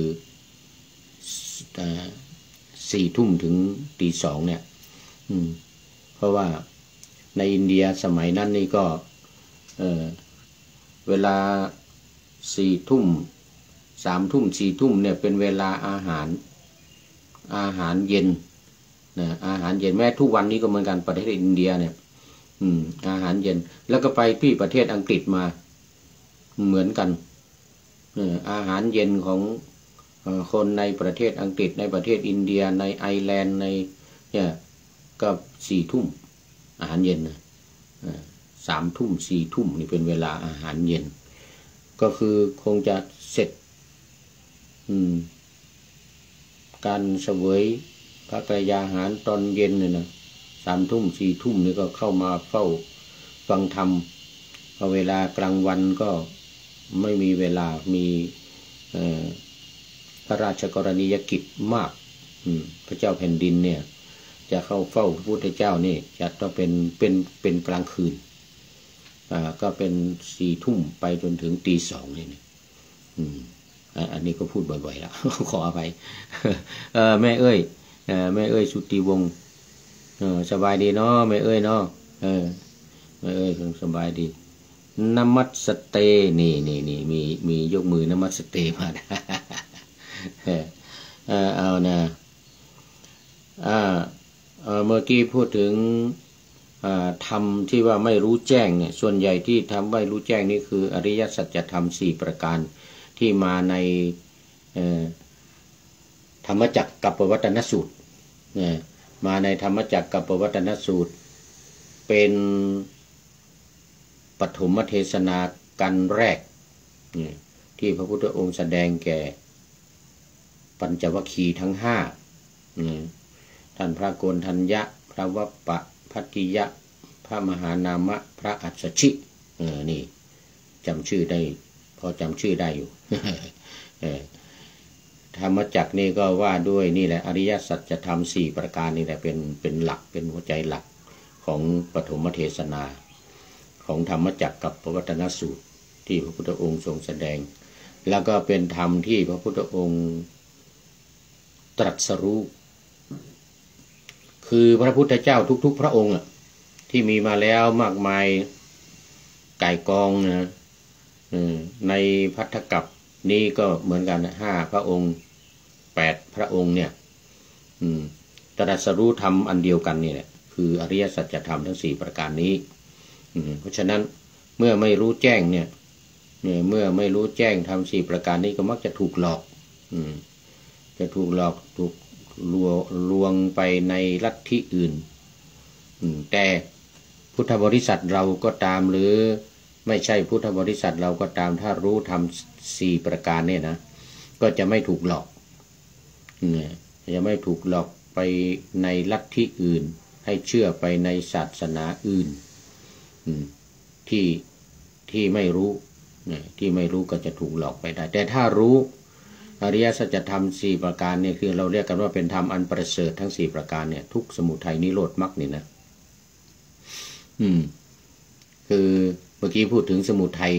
สี่ทุ่มถึงตีสองเนี่ยเพราะว่าในอินเดียสมัยนั้นนี่ก็เอ่อเวลาสี่ทุ่มสามทุ่มสี่ทุ่มเนี่ยเป็นเวลาอาหารอาหารเย็นนะอาหารเย็นแม้ทุกวันนี้ก็เหมือนกันประเทศอินเดียเนี่ยอืมอาหารเย็นแล้วก็ไปที่ประเทศอังกฤษมาเหมือนกันเอ่ออาหารเย็นของคนในประเทศอังกฤษในประเทศอินเดียในไอร์แลนด์ในเนี่ยก็สี่ทุ่มอาหารเย็นนะสามทุ่มสี่ทุ่มนี่เป็นเวลาอาหารเย็นก็คือคงจะเสร็จการเสวยพระกยาหารตอนเย็นเนี่ยนะสามทุ่มสี่ทุ่มนี่ก็เข้ามาเฝ้าฟังธรรมพอเวลากลางวันก็ไม่มีเวลามีพระราชกรณียกิจมากพระเจ้าแผ่นดินเนี่ยจะเข้าเฝ้าพระพุทธเจ้านี่จะต้องเป็นเป็นเป็นกลางคืนอ่าก็เป็นสี่ทุ่มไปจนถึงตีสองเลยเนี่ยอืมอันนี้ก็พูดบ่อยๆแล้วขออภัยเออแม่เอ้ยเออแม่เอ้ยสุติวงศ์เออสบายดีเนาะแม่เอ้ยเนาะเออแม่เอ้ยสบายดีนมัสเตนี่นี่นี่มีมียกมือนมัสเตมาเออเอานะอ่าเมื่อกี้พูดถึงธรรมที่ว่าไม่รู้แจ้งเนี่ยส่วนใหญ่ที่ทำไม่รู้แจ้งนี่คืออริยสัจธรรมสี่ประการที่มาในธรรมจักรกัปปวัตตนสูตรมาในธรรมจักรกัปปวัตตนสูตรเป็นปฐมเทศนากันแรกที่พระพุทธองค์แสดงแก่ปัญจวัคคีย์ทั้งห้าท่านพระโกณฑัญญะพระวัปปะพัทติยะพระมหานามะพระอัสสชิเออนี่จำชื่อได้พอจำชื่อได้อยู่ธรรมจักรนี่ก็ว่าด้วยนี่แหละอริยสัจธรรมสี่ประการนี่แหละเป็นเป็นหลักเป็นหัวใจหลักของปฐมเทศนาของธรรมจักรกับปวัตตนสูตรที่พระพุทธองค์ทรงแสดงแล้วก็เป็นธรรมที่พระพุทธองค์ตรัสรู้คือพระพุทธเจ้าทุกๆพระองค์ที่มีมาแล้วมากมายไก่กองนะในภัททกัปนี้ก็เหมือนกันห้าพระองค์แปดพระองค์เนี่ยตรัสรู้ธรรมอันเดียวกันนี่แหละคืออริยสัจธรรมทั้งสี่ประการนี้เพราะฉะนั้นเมื่อไม่รู้แจ้งเนี่ยเมื่อไม่รู้แจ้งธรรมสี่ประการนี้ก็มักจะถูกหลอกจะถูกหลอกถูกลวงลวงไปในลัทธิอื่นแต่พุทธบริษัทเราก็ตามหรือไม่ใช่พุทธบริษัทเราก็ตามถ้ารู้ธรรมสี่ประการเนี่ยนะก็จะไม่ถูกหลอกจะไม่ถูกหลอกไปในลัทธิอื่นให้เชื่อไปในศาสนาอื่นที่ที่ไม่รู้ที่ไม่รู้ก็จะถูกหลอกไปได้แต่ถ้ารู้อริยสัจธรรมสี่ประการเนี่ยคือเราเรียกกันว่าเป็นธรรมอันประเสริฐทั้งสี่ประการเนี่ยทุกสมุทัยนิโรธมรรคนี่นะอืมคือเมื่อกี้พูดถึงสมุทัย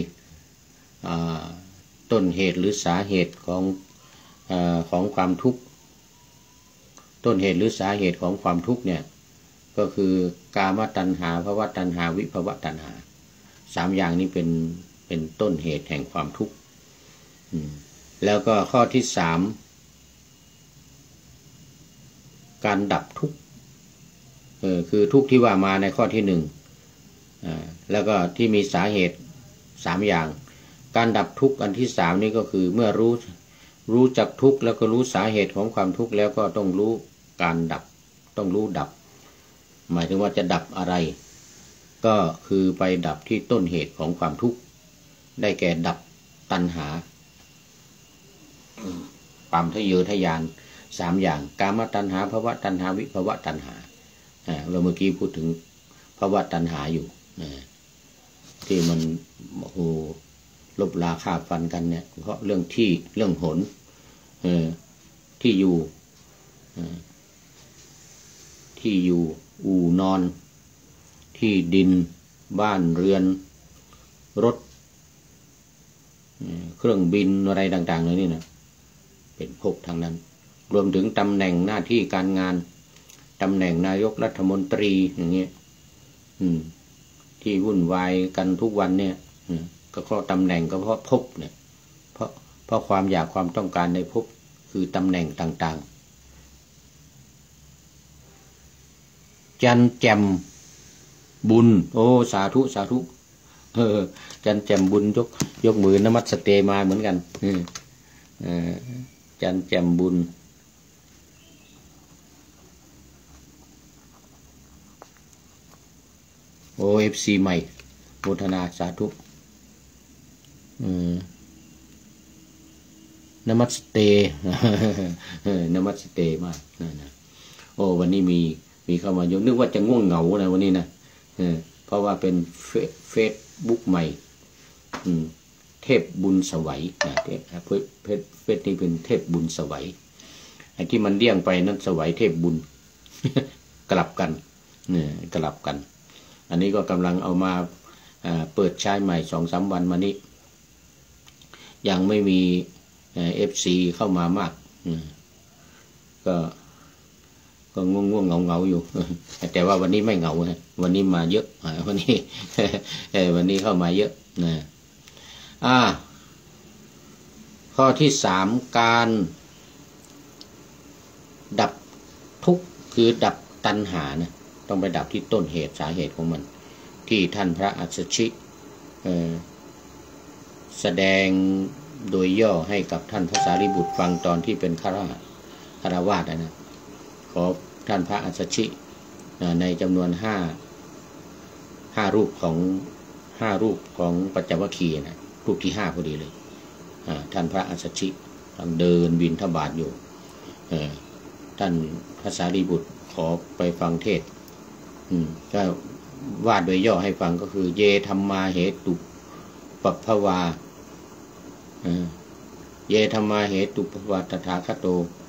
ต้นเหตุหรือสาเหตุของอของความทุกข์ต้นเหตุหรือสาเหตุของความทุกข์เนี่ยก็คือกามตัณหาภวตัณหาวิภวตัณหาสามอย่างนี้เป็นเป็นต้นเหตุแห่งความทุกข์แล้วก็ข้อที่สามการดับทุกข์เออคือทุกข์ที่ว่ามาในข้อที่หนึ่งอ่าแล้วก็ที่มีสาเหตุสามอย่างการดับทุกข์อันที่สามนี่ก็คือเมื่อรู้รู้จักทุกข์แล้วก็รู้สาเหตุของความทุกข์แล้วก็ต้องรู้การดับต้องรู้ดับหมายถึงว่าจะดับอะไรก็คือไปดับที่ต้นเหตุของความทุกข์ได้แก่ดับตัณหาความทะเยอทะยานสามอย่างกามตัณหาภวตัณหาวิภวตัณหาเราเมื่อกี้พูดถึงภวตัณหาอยู่ที่มันโอ้โหลบลาฆ่าฟันกันเนี่ยเพราะเรื่องที่เรื่องหนที่อยู่ที่อยู่อู่นอนที่ดินบ้านเรือนรถเครื่องบินอะไรต่างๆเลยนี่นะเป็นภพทางนั้นรวมถึงตำแหน่งหน้าที่การงานตำแหน่งนายกรัฐมนตรีอย่างเงี้ยที่วุ่นวายกันทุกวันเนี่ยก็เพราะตำแหน่งก็เพราะภพเนี่ยเพราะเพราะความอยากความต้องการในภพคือตำแหน่งต่างๆจันแจมบุญโอ้สาธุสาธุเออจันแจมบุญยกยกมือนมัสเตมาเหมือนกันเออจันแจ่มบุญโอเอฟซีใหม่โมทนาสาธุนมัสเตนมัสเตมากนะนะโอ้วันนี้มีมีเข้ามาเยอะนึกว่าจะง่วงเหงานะวันนี้นะเพราะว่าเป็นเฟซบุ๊กใหม่เทพบุญสวัยนะเฟซเฟซเฟซนี้เป็นเทพบุญสวัยไอ้ที่มันเดี่ยงไปนั้นสวัยเทพบุญ กลับกันเนี่ยกลับกันอันนี้ก็กำลังเอามาเปิดใช้ใหม่สองสามวันมานี้ยังไม่มีเอฟซีเข้ามามากก็ก็ง่วงง่วงเงาเงาอยู่แต่ว่าวันนี้ไม่เงาวันนี้มาเยอะวันนี้วันนี้เข้ามาเยอะนะอ่าข้อที่สามการดับทุกข์คือดับตัณหานะต้องไปดับที่ต้นเหตุสาเหตุของมันที่ท่านพระอัสสชิแสดงโดยย่อให้กับท่านพระสารีบุตรฟังตอนที่เป็นฆราวาสฆราวาสนะขอท่านพระอัสสชิในจำนวนห้าห้ารูปของห้ารูปของปัจจวัคคีย์นะรูปที่ห้าพอดีเลยท่านพระอัสสชิกำลังเดินบิณฑบาตอยู่ท่านพระสารีบุตรขอไปฟังเทศก็วาดโดยย่อให้ฟังก็คือเยธัมมาเหตุปัปภวาเยธัมมาเหตุปัปภวาตถาคโต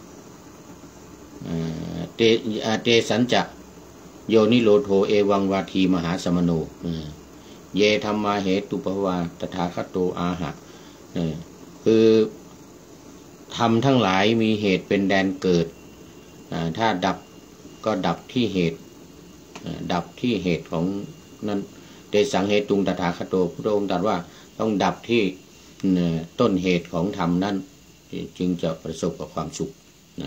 เตเตสัญจะโยนิโรโธเอวังวาทีมหาสมโนเยธัมมาเหตุปัปภวาตถาคโตอาหะคือธรรมทั้งหลายมีเหตุเป็นแดนเกิดถ้าดับก็ดับที่เหตุดับที่เหตุของนั้นเตสังเหตุตุงตถาคโตพระองค์ตรัสว่าต้องดับที่ต้นเหตุของธรรมนั้นจึงจะประสบกับความสุข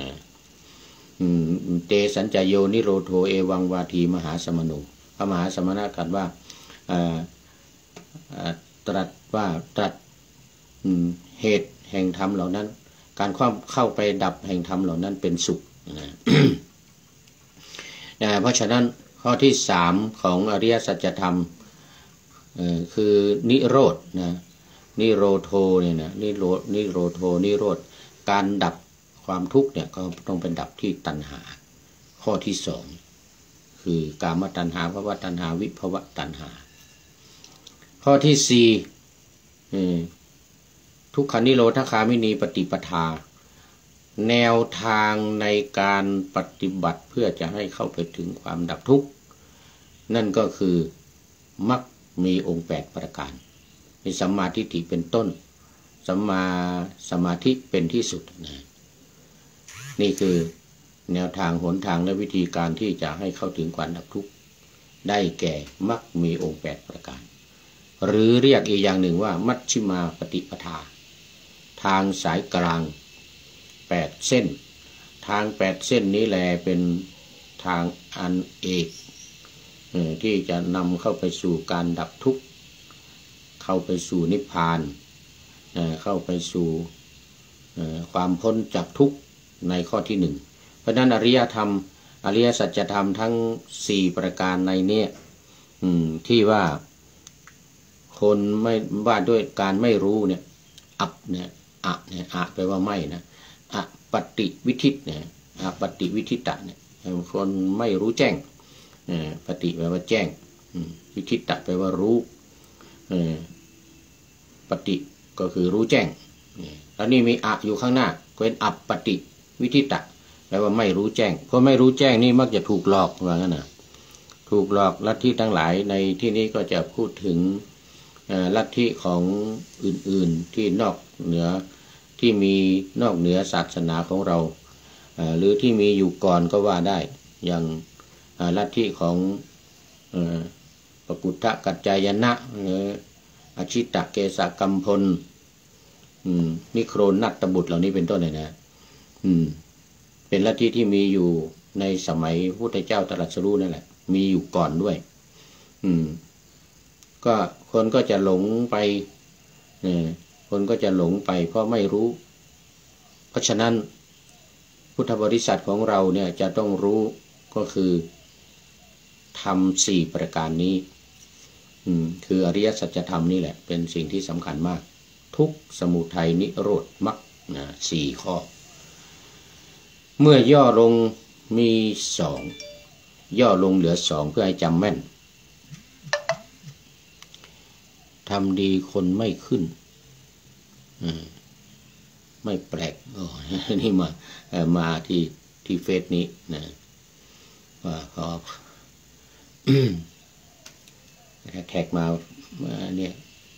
เตสัญจโยนิโรโธเอวังวาทีมหาสมโนพระมหาสมณะตรัสว่าตรัสว่าตรัสเหตุแห่งธรรมเหล่านั้นการเข้าไปดับแห่งธรรมเหล่านั้นเป็นสุขเพราะฉะนั้นข้อที่สามของอริยสัจธรรมคือนิโรธนะนิโรโธเนี่ยนะนิโรนิโรโธนิโรธการดับความทุกข์เนี่ยก็ต้องเป็นดับที่ตัณหาข้อที่สองคือกามตัณหาภวตัณหาวิภวตัณหาข้อที่สี่ทุกขนิโรธคามินีปฏิปทาแนวทางในการปฏิบัติเพื่อจะให้เข้าไปถึงความดับทุกข์นั่นก็คือมรรคมีองค์แปดประการมีสัมมาทิฏฐิเป็นต้นสัมมาสมาธิเป็นที่สุดนะนี่คือแนวทางหนทางและวิธีการที่จะให้เข้าถึงความดับทุกข์ได้แก่มรรคมีองค์แปดประการหรือเรียกอีกอย่างหนึ่งว่ามัชฌิมาปฏิปทาทางสายกลางแปดเส้นทางแปดเส้นนี้แลเป็นทางอันเอกที่จะนำเข้าไปสู่การดับทุกข์เข้าไปสู่นิพพานเข้าไปสู่ความพ้นจากทุกข์ในข้อที่หนึ่งเพราะนั้นอริยธรรมอริยสัจธรรมทั้งสี่ประการในนี้ที่ว่าคนไม่ว่าด้วยการไม่รู้เนี่ยอับเนี่ยอะเนี่ยอะแปลว่าไม่นะอะปฏิวิธิตเนี่ยอะปฏิวิธิตะเนี่ยคนไม่รู้แจ้งปฏิแปลว่าแจ้งวิธิตะแปลว่ารู้ปฏิก็คือรู้แจ้งแล้วนี่มีอะอยู่ข้างหน้าเป็นอัปปฏิวิธิตะแปลว่าไม่รู้แจ้งเพราะไม่รู้แจ้งนี่มักจะถูกหลอกว่างั้นนะถูกหลอกลัทธิทั้งหลายในที่นี้ก็จะพูดถึงลัทธิของอื่นๆที่นอกเหนือที่มีนอกเหนือศาสนาของเราหรือที่มีอยู่ก่อนก็ว่าได้อย่างลัทธิของปกุฏทกัจจายนะอชิตะเกสกัมพลนิโครนัตตบุตรเหล่านี้เป็นต้นเลยนะเป็นลัทธิที่มีอยู่ในสมัยพุทธเจ้าตรัสรู้นั่นแหละมีอยู่ก่อนด้วยก็คนก็จะหลงไปคนก็จะหลงไปเพราะไม่รู้เพราะฉะนั้นพุทธบริษัทของเราเนี่ยจะต้องรู้ก็คือทำสี่ประการนี้คืออริยสัจธรรมนี่แหละเป็นสิ่งที่สำคัญมากทุกข์สมุทัยนิโรธมรรคสี่ข้อเมื่อย่อลงมีสองย่อลงเหลือสองเพื่อให้จำแม่นทำดีคนไม่ขึ้นไม่แปลกอ๋อนี่มามาที่ที่เฟซนี้นะว่าเขาแขกมามาเนี่ย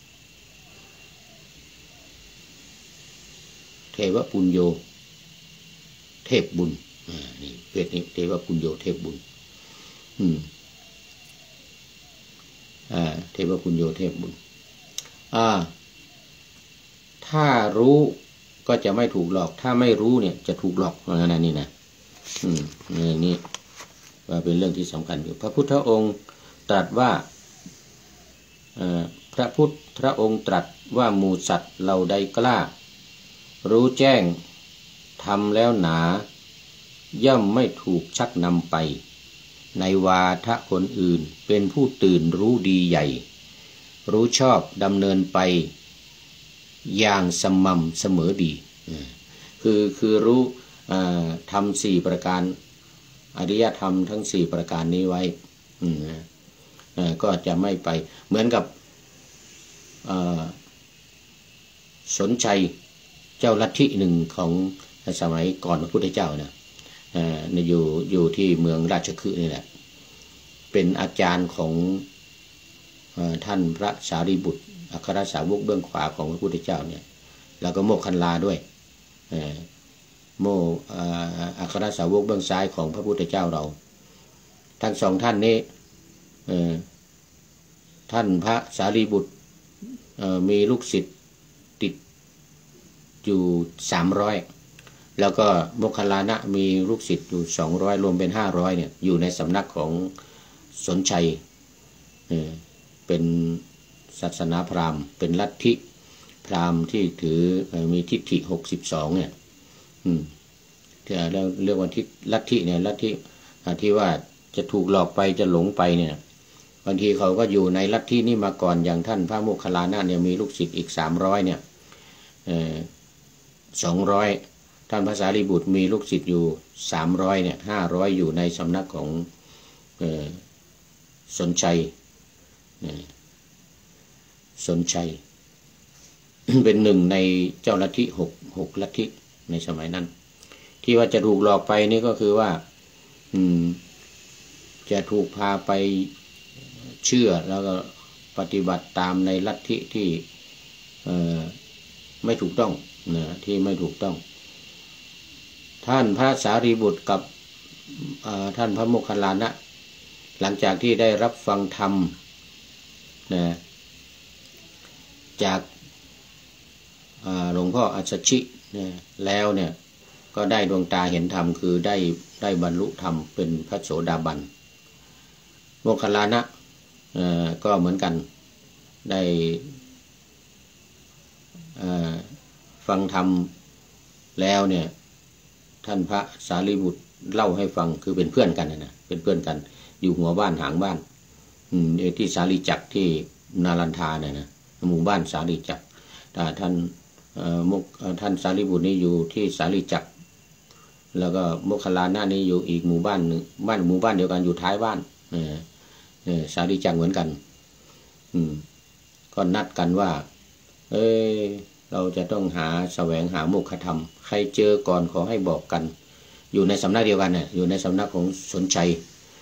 เทวปุญโญเทพบุญอ่านี่เฟซนี้เทวปุญโญเทพบุญอืมอ่าเทวปุญโญเทพบุญอ่าถ้ารู้ก็จะไม่ถูกหลอกถ้าไม่รู้เนี่ยจะถูกหลอกอะไรนั่นนี่นะอืมอย่างนี้ว่าเป็นเรื่องที่สำคัญอยู่พระพุทธองค์ตรัสว่าพระพุทธองค์ตรัสว่าหมู่สัตว์เหล่าใดกล้ารู้แจ้งทำแล้วหนาย่อมไม่ถูกชักนำไปในวาทะคนอื่นเป็นผู้ตื่นรู้ดีใหญ่รู้ชอบดำเนินไปอย่างสม่ำเสมอดีคือคือรู้ทำสี่ประการอริยธรรมทั้งสี่ประการนี้ไว้ก็จะไม่ไปเหมือนกับสนใจเจ้าลัทธิหนึ่งของสมัยก่อนพระพุทธเจ้านะอยู่อยู่ที่เมืองราชคฤห์นี่แหละเป็นอาจารย์ของท่านพระสารีบุตรอัครสาวกเบื้องขวาของพระพุทธเจ้าเนี่ยแล้วก็โมคคัลลาด้วยโมอัครสาวกเบื้องซ้ายของพระพุทธเจ้าเราทั้งสองท่านนี้ท่านพระสารีบุตรมีลูกศิษย์ติดอยู่สามร้อยแล้วก็โมคคัลลานะมีลูกศิษย์อยู่สองร้อยรวมเป็นห้าร้อยเนี่ยอยู่ในสำนักของสนชัยเป็นศาสนาพราหมณ์เป็นลัทธิพราหมณ์ที่ถือมีทิฏฐิหกสิบสองเนี่ยอืมที่เราเรียกว่าทิลัทธิเนี่ยลัทธิที่ว่าจะถูกหลอกไปจะหลงไปเนี่ยบางทีเขาก็อยู่ในลัทธินี้มาก่อนอย่างท่านพระโมคคัลลานะเนี่ยมีลูกศิษย์อีกสามร้อยเนี่ยเอ่อสองร้อยท่านพระสารีบุตรมีลูกศิษย์อยู่สามร้อยเนี่ยห้าร้อยอยู่ในสำนักของเอ่อสนชัยสนชัย เป็นหนึ่งในเจ้าลัทธิหกหกลัทธิในสมัยนั้นที่ว่าจะถูกหลอกไปนี่ก็คือว่าอืมจะถูกพาไปเชื่อแล้วก็ปฏิบัติตามในลัทธิที่เอ่อไม่ถูกต้องนะที่ไม่ถูกต้องท่านพระสารีบุตรกับท่านพระโมคคัลลานะหลังจากที่ได้รับฟังธรรมนะจากหลวงพ่ออัสสชินะแล้วเนี่ยก็ได้ดวงตาเห็นธรรมคือได้ได้บรรลุธรรมเป็นพระโสดาบันโมคคัลลานะก็เหมือนกันได้ฟังธรรมแล้วเนี่ยท่านพระสารีบุตรเล่าให้ฟังคือเป็นเพื่อนกันนะเป็นเพื่อนกันอยู่หัวบ้านหางบ้านที่สาลีจักรที่นารันทาเนี่ยนะหมู่บ้านสาลีจักรท่านมุกท่านสารีบุตรนี่อยู่ที่สาลีจักรแล้วก็โมคคัลลานะนี่อยู่อีกหมู่บ้านหนึ่งบ้านหมู่บ้านเดียวกันอยู่ท้ายบ้านสาลีจักรเหมือนกันก็นัดกันว่าเอ้ยเราจะต้องหาแสวงหาโมกขธรรมใครเจอก่อนขอให้บอกกันอยู่ในสำนักเดียวกันเนี่ยอยู่ในสำนักของสนชัย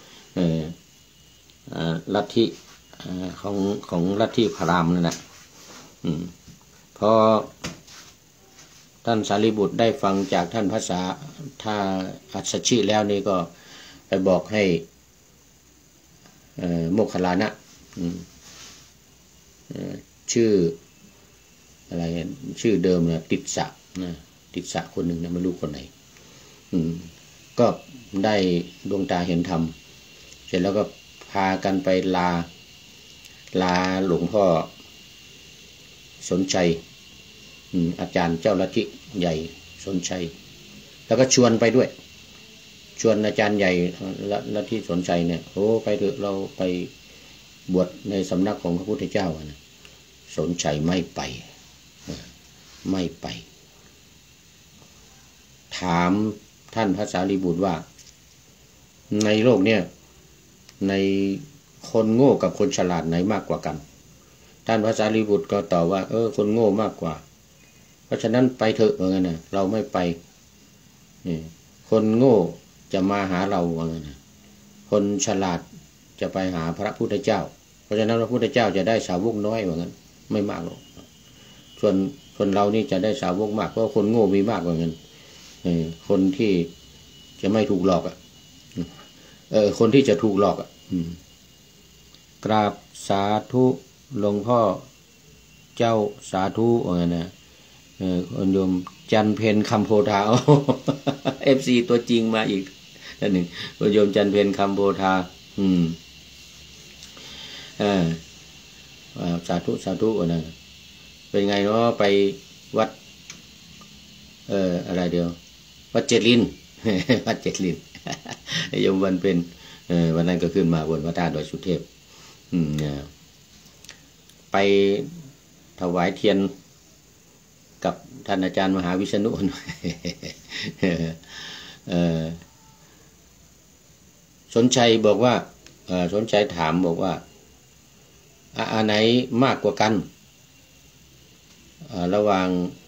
ลัทธิของของลัทธิพราหมณ์นั่นแหละพอท่านสารีบุตรได้ฟังจากท่านพระสาท่าอัสสชิแล้วนี่ก็ไปบอกให้โมคคัลลานะชื่ออะไรชื่อเดิมเนี่ยติดสะนะติดสะคนหนึ่งนะไม่รู้คนไหนก็ได้ดวงตาเห็นธรรมเสร็จแล้วก็พากันไปลาลาหลวงพ่อสนชัยอาจารย์เจ้าลัทธิใหญ่สนชัยแล้วก็ชวนไปด้วยชวนอาจารย์ใหญ่และที่สนใจเนี่ยโอ้ไปเถอะเราไปบวชในสำนักของพระพุทธเจ้านะสนใจไม่ไปไม่ไปถามท่านพระสารีบุตรว่าในโลกเนี่ยในคนโง่กับคนฉลาดไหนมากกว่ากันท่านพระสารีบุตรก็ตอบว่าเออคนโง่มากกว่าเพราะฉะนั้นไปเถอะว่างั้นนะเราไม่ไปนี่คนโง่จะมาหาเราว่างั้นนะคนฉลาดจะไปหาพระพุทธเจ้าเพราะฉะนั้นพระพุทธเจ้าจะได้สาวกน้อยว่างั้นไม่มากหรอกส่วนคนเรานี่จะได้สาวกมากเพราะคนโง่มีมากกว่างั้นคนที่จะไม่ถูกหลอกอ่ะเออคนที่จะถูกหลอกอ่ะกราบสาธุหลวงพ่อเจ้าสาธุว่างั้นนะเออคนโยมจันเพนคำโพธาเอฟซีตัวจริงมาอีกนั่นหนึ่งคนโยมจันเพนคำโพธาอืมอ่าสาธุสาธุว่านะเป็นไงเนาะไปวัดเอออะไรเดียววัดเจ็ดลินวัดเจ็ดลินโยมวันเป็นเออวันนั้นก็ขึ้นมาบนพระธาตุดอยสุเทพอืมเนี่ยไปถวายเทียนกับท่านอาจารย์มหาวิษณุเออสนชัยบอกว่าเออสนชัยถามบอกว่าอันไหนมากกว่ากันระหว่าง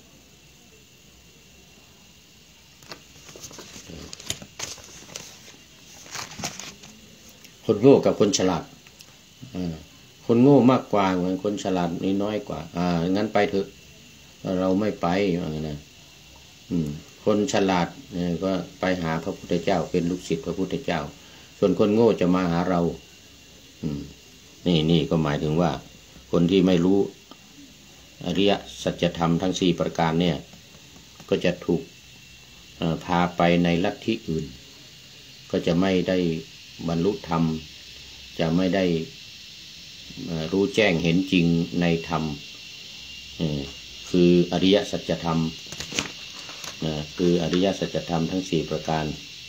คนโง่กับคนฉลาดคนโง่มากกว่าเหมือนคนฉลาดน้อยกว่าอ่างั้นไปเถอะเราไม่ไปอะไรนะคนฉลาดก็ไปหาพระพุทธเจ้าเป็นลูกศิษย์พระพุทธเจ้าส่วนคนโง่จะมาหาเรานี่นี่ก็หมายถึงว่าคนที่ไม่รู้อริยสัจธรรมทั้งสี่ประการเนี่ยก็จะถูกพาไปในลัทธิอื่นก็จะไม่ได้บรรลุธรรมจะไม่ได้รู้แจ้งเห็นจริงในธรรมคืออริยสัจธรรมคืออริยสัจธรรมทั้งสี่ประการ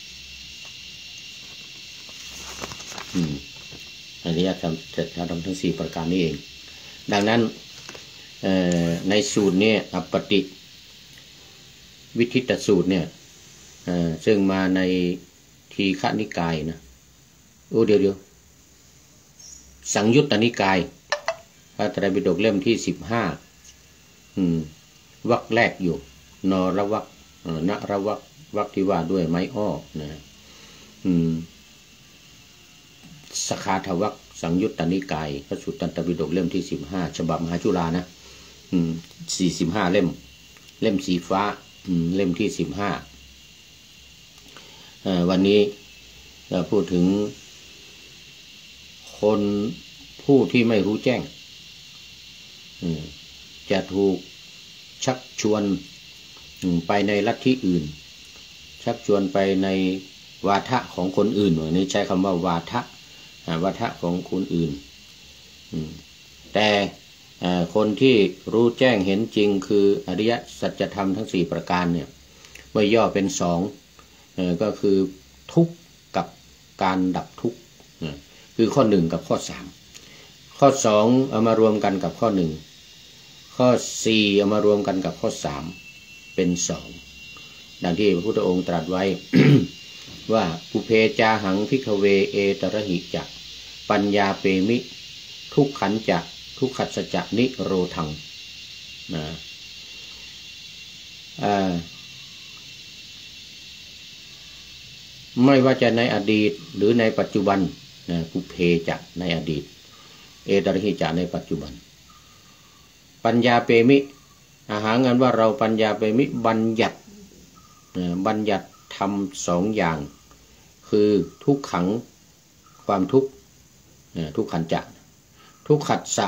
อริยสัจธรรมทั้งสี่ประการนี้เองดังนั้นในสูตรนี้อปฏิวิทิตสูตรเนี่ยซึ่งมาในทีฆนิกายนะโอ้เดี๋ยวเดี๋ยวสังยุตตนิกายพระไตรปิฎกเล่มที่สิบห้าวรรคแรกอยู่นรวรรคนรวรรควรรคที่ว่าด้วยไม้อ้อนะสคาทวรรคสังยุตตนิกายพระสุตตันตปิฎกเล่มที่สิบห้าฉบับมหาจุฬานะสี่สิบห้าเล่มเล่มสีฟ้าเล่มที่สิบห้าวันนี้เราพูดถึงคนผู้ที่ไม่รู้แจ้งจะถูกชักชวนไปในลัทธิอื่นชักชวนไปในวาทะของคนอื่นวันนี้ใช้คำว่าวาทะวาทะของคนอื่นแต่คนที่รู้แจ้งเห็นจริงคืออริยสัจธรรมทั้งสี่ประการเนี่ยไว้ย่อเป็นสองก็คือทุกข์กับการดับทุกข์คือข้อหนึ่งกับข้อสามข้อสองเอามารวมกันกับข้อหนึ่งข้อสี่เอามารวมกันกับข้อสามเป็นสองดังที่พระพุทธองค์ตรัสไว้ ว่าปุเพจาหังภิกขเวเอตระหิจักปัญญาเปมิทุกขันจักทุกขัสสจะนิโรธังนะไม่ว่าจะในอดีตหรือในปัจจุบันนะปุเพจะในอดีตเอตระหิจะในปัจจุบันปัญญาเปมิอาหางันว่าเราปัญญาเปมิบัญญัติบัญญัติทำสองอย่างคือทุกขังความทุกข์ทุกขันจะทุกขัสสะ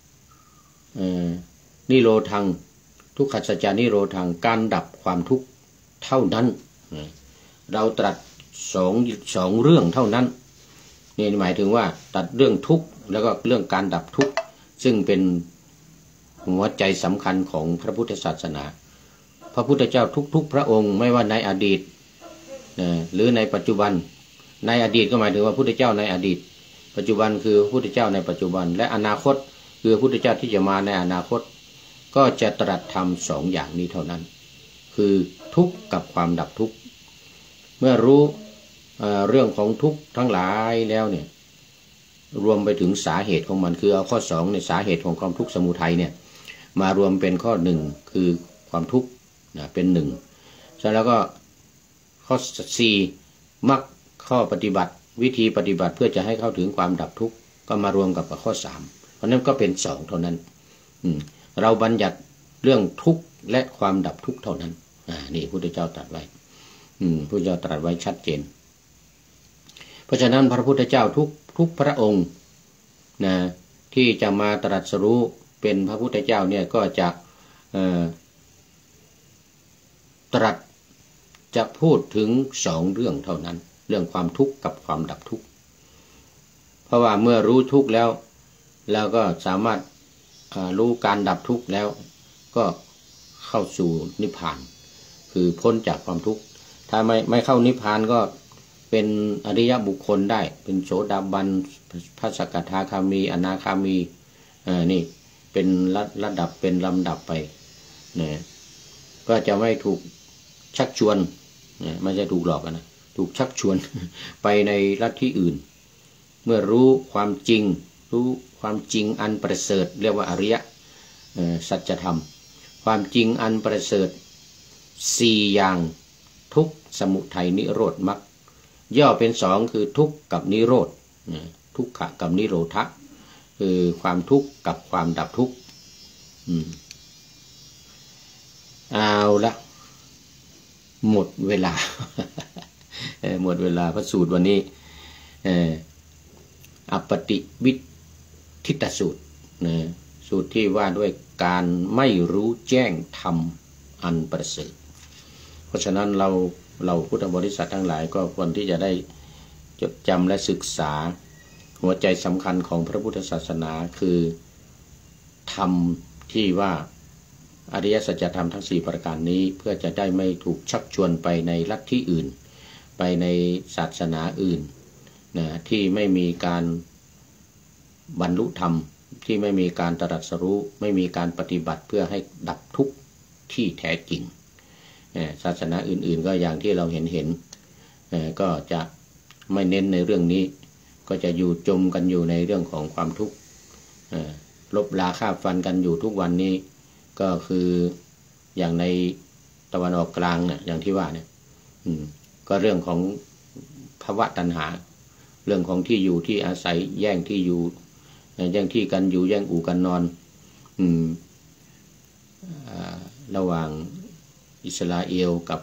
นิโรธังทุกขัสสะนิโรธังการดับความทุกข์เท่านั้นเราตรัสสองสองเรื่องเท่านั้นนี่หมายถึงว่าตัดเรื่องทุกข์แล้วก็เรื่องการดับทุกข์ซึ่งเป็นหัวใจสำคัญของพระพุทธศาสนาพระพุทธเจ้าทุกๆพระองค์ไม่ว่าในอดีตหรือในปัจจุบันในอดีตก็หมายถึงว่าพุทธเจ้าในอดีตปัจจุบันคือพระพุทธเจ้าในปัจจุบันและอนาคตคือพระพุทธเจ้าที่จะมาในอนาคตก็จะตรัสธรรมสองอย่างนี้เท่านั้นคือทุกข์กับความดับทุกข์เมื่อรู้ เอ่อ เรื่องของทุกข์ทั้งหลายแล้วเนี่ยรวมไปถึงสาเหตุของมันคือเอาข้อสองในสาเหตุของความทุกข์สมุทัยเนี่ยมารวมเป็นข้อหนึ่งคือความทุกข์นะเป็นหนึ่งเสร็จแล้วก็ข้อสี่มรรคข้อปฏิบัติวิธีปฏิบัติเพื่อจะให้เข้าถึงความดับทุกข์ก็มารวมกับข้อสามเพราะนั้นก็เป็นสองเท่านั้นเราบัญญัติเรื่องทุกข์และความดับทุกข์เท่านั้นอ่านี่พระพุทธเจ้าตรัสไว้อืมพระพุทธเจ้าตรัสไว้ชัดเจนเพราะฉะนั้นพระพุทธเจ้าทุกทุกพระองค์นะที่จะมาตรัสรู้เป็นพระพุทธเจ้าเนี่ยก็จะเอ่อตรัสจะพูดถึงสองเรื่องเท่านั้นเรื่องความทุกข์กับความดับทุกข์เพราะว่าเมื่อรู้ทุกข์แล้วแล้วก็สามารถรู้การดับทุกข์แล้วก็เข้าสู่นิพพานคือพ้นจากความทุกข์ถ้าไม่ไม่เข้านิพพานก็เป็นอริยบุคคลได้เป็นโสดาบันพระสกทาคามีอนาคามีอ่านี่เป็นระดับเป็นลำดับไปนะก็จะไม่ถูกชักชวนนะไม่ใช่ถูกหลอกนะถูกชักชวนไปในลัทธิอื่นเมื่อรู้ความจริงรู้ความจริงอันประเสริฐเรียกว่าอริยสัจธรรมความจริงอันประเสริฐสี่อย่างทุกข์สมุทัยนิโรธมรรคย่อเป็นสองคือทุกข์กับนิโรธทุกขะกับนิโรธะคือความทุกข์กับความดับทุกข์เอาละหมดเวลา หมดเวลาพระสูตรวันนี้อปฏิวิทิตสูตรสูตรที่ว่าด้วยการไม่รู้แจ้งธรรมอันประเสริฐเพราะฉะนั้นเราเราพุทธบริษัททั้งหลายก็ควรที่จะได้จดจำและศึกษาหัวใจสำคัญของพระพุทธศาสนาคือธรรมที่ว่าอริยสัจธรรมทั้งสี่ประการนี้เพื่อจะได้ไม่ถูกชักชวนไปในลัทธิอื่นไปในศาสนาอื่นนะที่ไม่มีการบรรลุธรรมที่ไม่มีการตรัสรู้ไม่มีการปฏิบัติเพื่อให้ดับทุกข์ที่แท้จริงศาสนาอื่นๆก็อย่างที่เราเห็นเห็นก็จะไม่เน้นในเรื่องนี้ก็จะอยู่จมกันอยู่ในเรื่องของความทุกข์ลบราฆ่าฟันกันอยู่ทุกวันนี้ก็คืออย่างในตะวันออกกลางเนี่ยอย่างที่ว่าเนี่ยก็เรื่องของภาวะตัณหาเรื่องของที่อยู่ที่อาศัยแย่งที่อยู่แย่งที่กันอยู่แย่งอู่กันนอนอืมระหว่างอิสราเอลกับ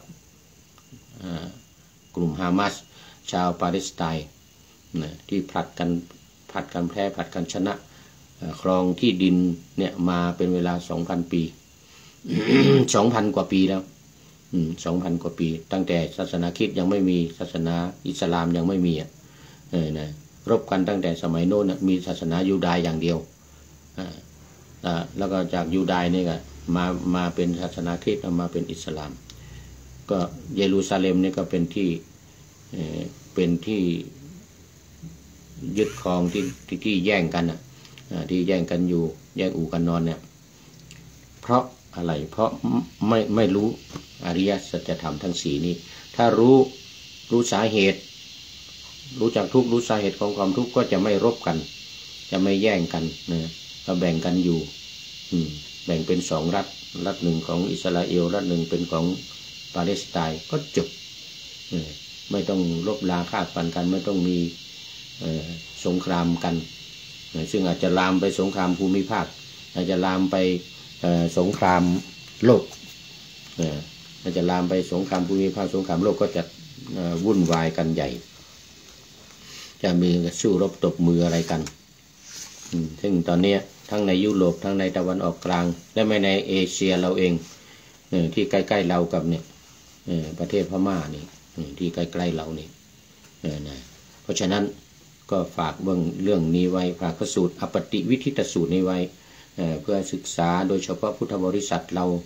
กลุ่มฮามาสชาวปาเลสไตน์ที่ผลัดกันผลัดกันแพ้ผลัดกันชนะครองที่ดินเนี่ยมาเป็นเวลา สองพัน ปี สองพัน กว่าปีแล้วอืม สองพัน กว่าปีตั้งแต่ศาสนาคริสต์ยังไม่มีศาสนาอิสลามยังไม่มีอ่ะเออนะรบกันตั้งแต่สมัยโน้นมีศาสนายูดายอย่างเดียวอ่าแล้วก็จากยูดายนี่ก็มามาเป็นศาสนาคริสต์มาเป็นอิสลามก็เยรูซาเล็มนี่ก็เป็นที่เอ่อเป็นที่ยึดครองที่ที่ที่แย่งกันอ่ะที่แย่งกันอยู่แย่งอู่กันนอนเนี่ยเพราะอะไรเพราะไม่ไม่รู้อริยสัจธรรมทั้งสี่นี้ถ้ารู้รู้สาเหตุรู้จักทุกข์รู้สาเหตุของความทุกข์ก็จะไม่รบกันจะไม่แย่งกันนะก็แบ่งกันอยู่อืมแบ่งเป็นสองรัฐรัฐหนึ่งของอิสราเอลรัฐหนึ่งเป็นของปาเลสไตน์ก็จบไม่ต้องลบราฆ่าฟันกันไม่ต้องมีสงครามกันซึ่งอาจจะลามไปสงครามภูมิภาคอาจจะลามไปสงครามโลกอาจจะลามไปสงครามภูมิภาคสงครามโลกก็จะวุ่นวายกันใหญ่จะมีสู้รบตบมืออะไรกันซึ่งตอนนี้ทั้งในยุโรปทั้งในตะวันออกกลางและไม่ในเอเชียเราเองที่ใกล้ๆเรากับเนี่ยประเทศพม่านี่ที่ใกล้ๆเรานี่เพราะฉะนั้นก็ฝากเบื้องเรื่องนี้ไว้ฝากพระสูตรอปฏิวิทิตสูตรนี้ไว้เพื่อศึกษาโดยเฉพาะพุทธบริษัทเรา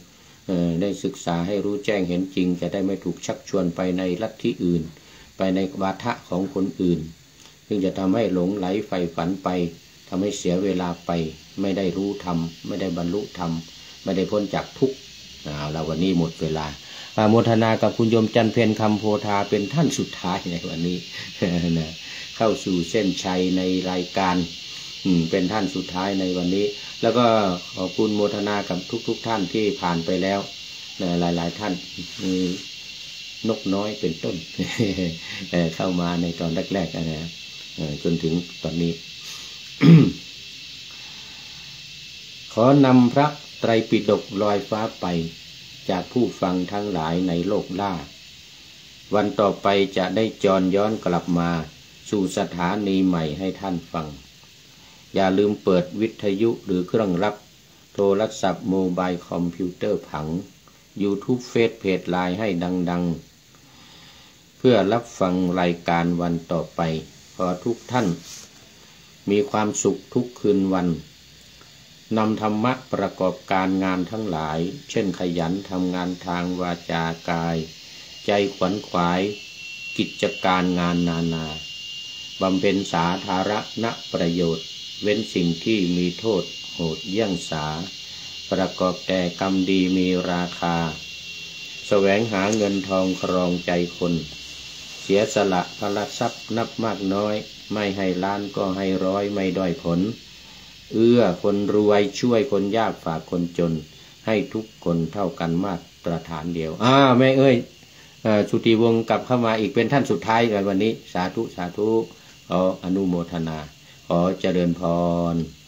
ได้ศึกษาให้รู้แจ้งเห็นจริงจะได้ไม่ถูกชักชวนไปในลัทธิอื่นไปในวาทะของคนอื่นซึ่งจะทำให้หลงไหลใฝ่ฝันไปทำให้เสียเวลาไปไม่ได้รู้ธรรมไม่ได้บรรลุธรรมไม่ได้พ้นจากทุกข์เอาละวันนี้หมดเวลาโมทนากับคุณโยมจันเพ็ญคำโพธาเป็นท่านสุดท้ายในวันนี้ เข้าสู่เส้นชัยในรายการเป็นท่านสุดท้ายในวันนี้แล้วก็ขอบคุณโมทนากับทุกๆ ท่านที่ผ่านไปแล้วหลายๆท่านมีนกน้อยเป็นต้น เข้ามาในตอนแรกๆนะจนถึงตอนนี้ ขอนำพระไตรปิฎกลอยฟ้าไปจากผู้ฟังทั้งหลายในโลกล่าวันต่อไปจะได้จรย้อนกลับมาสู่สถานีใหม่ให้ท่านฟังอย่าลืมเปิดวิทยุหรือเครื่องรับโทรศัพท์โมบายคอมพิวเตอร์ผัง YouTube เฟซเพจไลน์ให้ดังๆเพื่อรับฟังรายการวันต่อไปขอทุกท่านมีความสุขทุกคืนวันนำธรรมะประกอบการงานทั้งหลายเช่นขยันทำงานทางวาจากายใจขวนขวายกิจการงานนานาบำเพ็ญสาธารณประโยชน์เว้นสิ่งที่มีโทษโหดเยี่ยงสาประกอบแต่กรรมดีมีราคาแสวงหาเงินทองครองใจคนเสียสละพละทรัพย์นับมากน้อยไม่ให้ล้านก็ให้ร้อยไม่ด้อยผลเอื้อคนรวยช่วยคนยากฝากคนจนให้ทุกคนเท่ากันมาตรฐานเดียวอ่าแม่เอ้ยสุติวงศ์กลับเข้ามาอีกเป็นท่านสุดท้ายในวันนี้สาธุสาธุขออนุโมทนาขอเจริญพร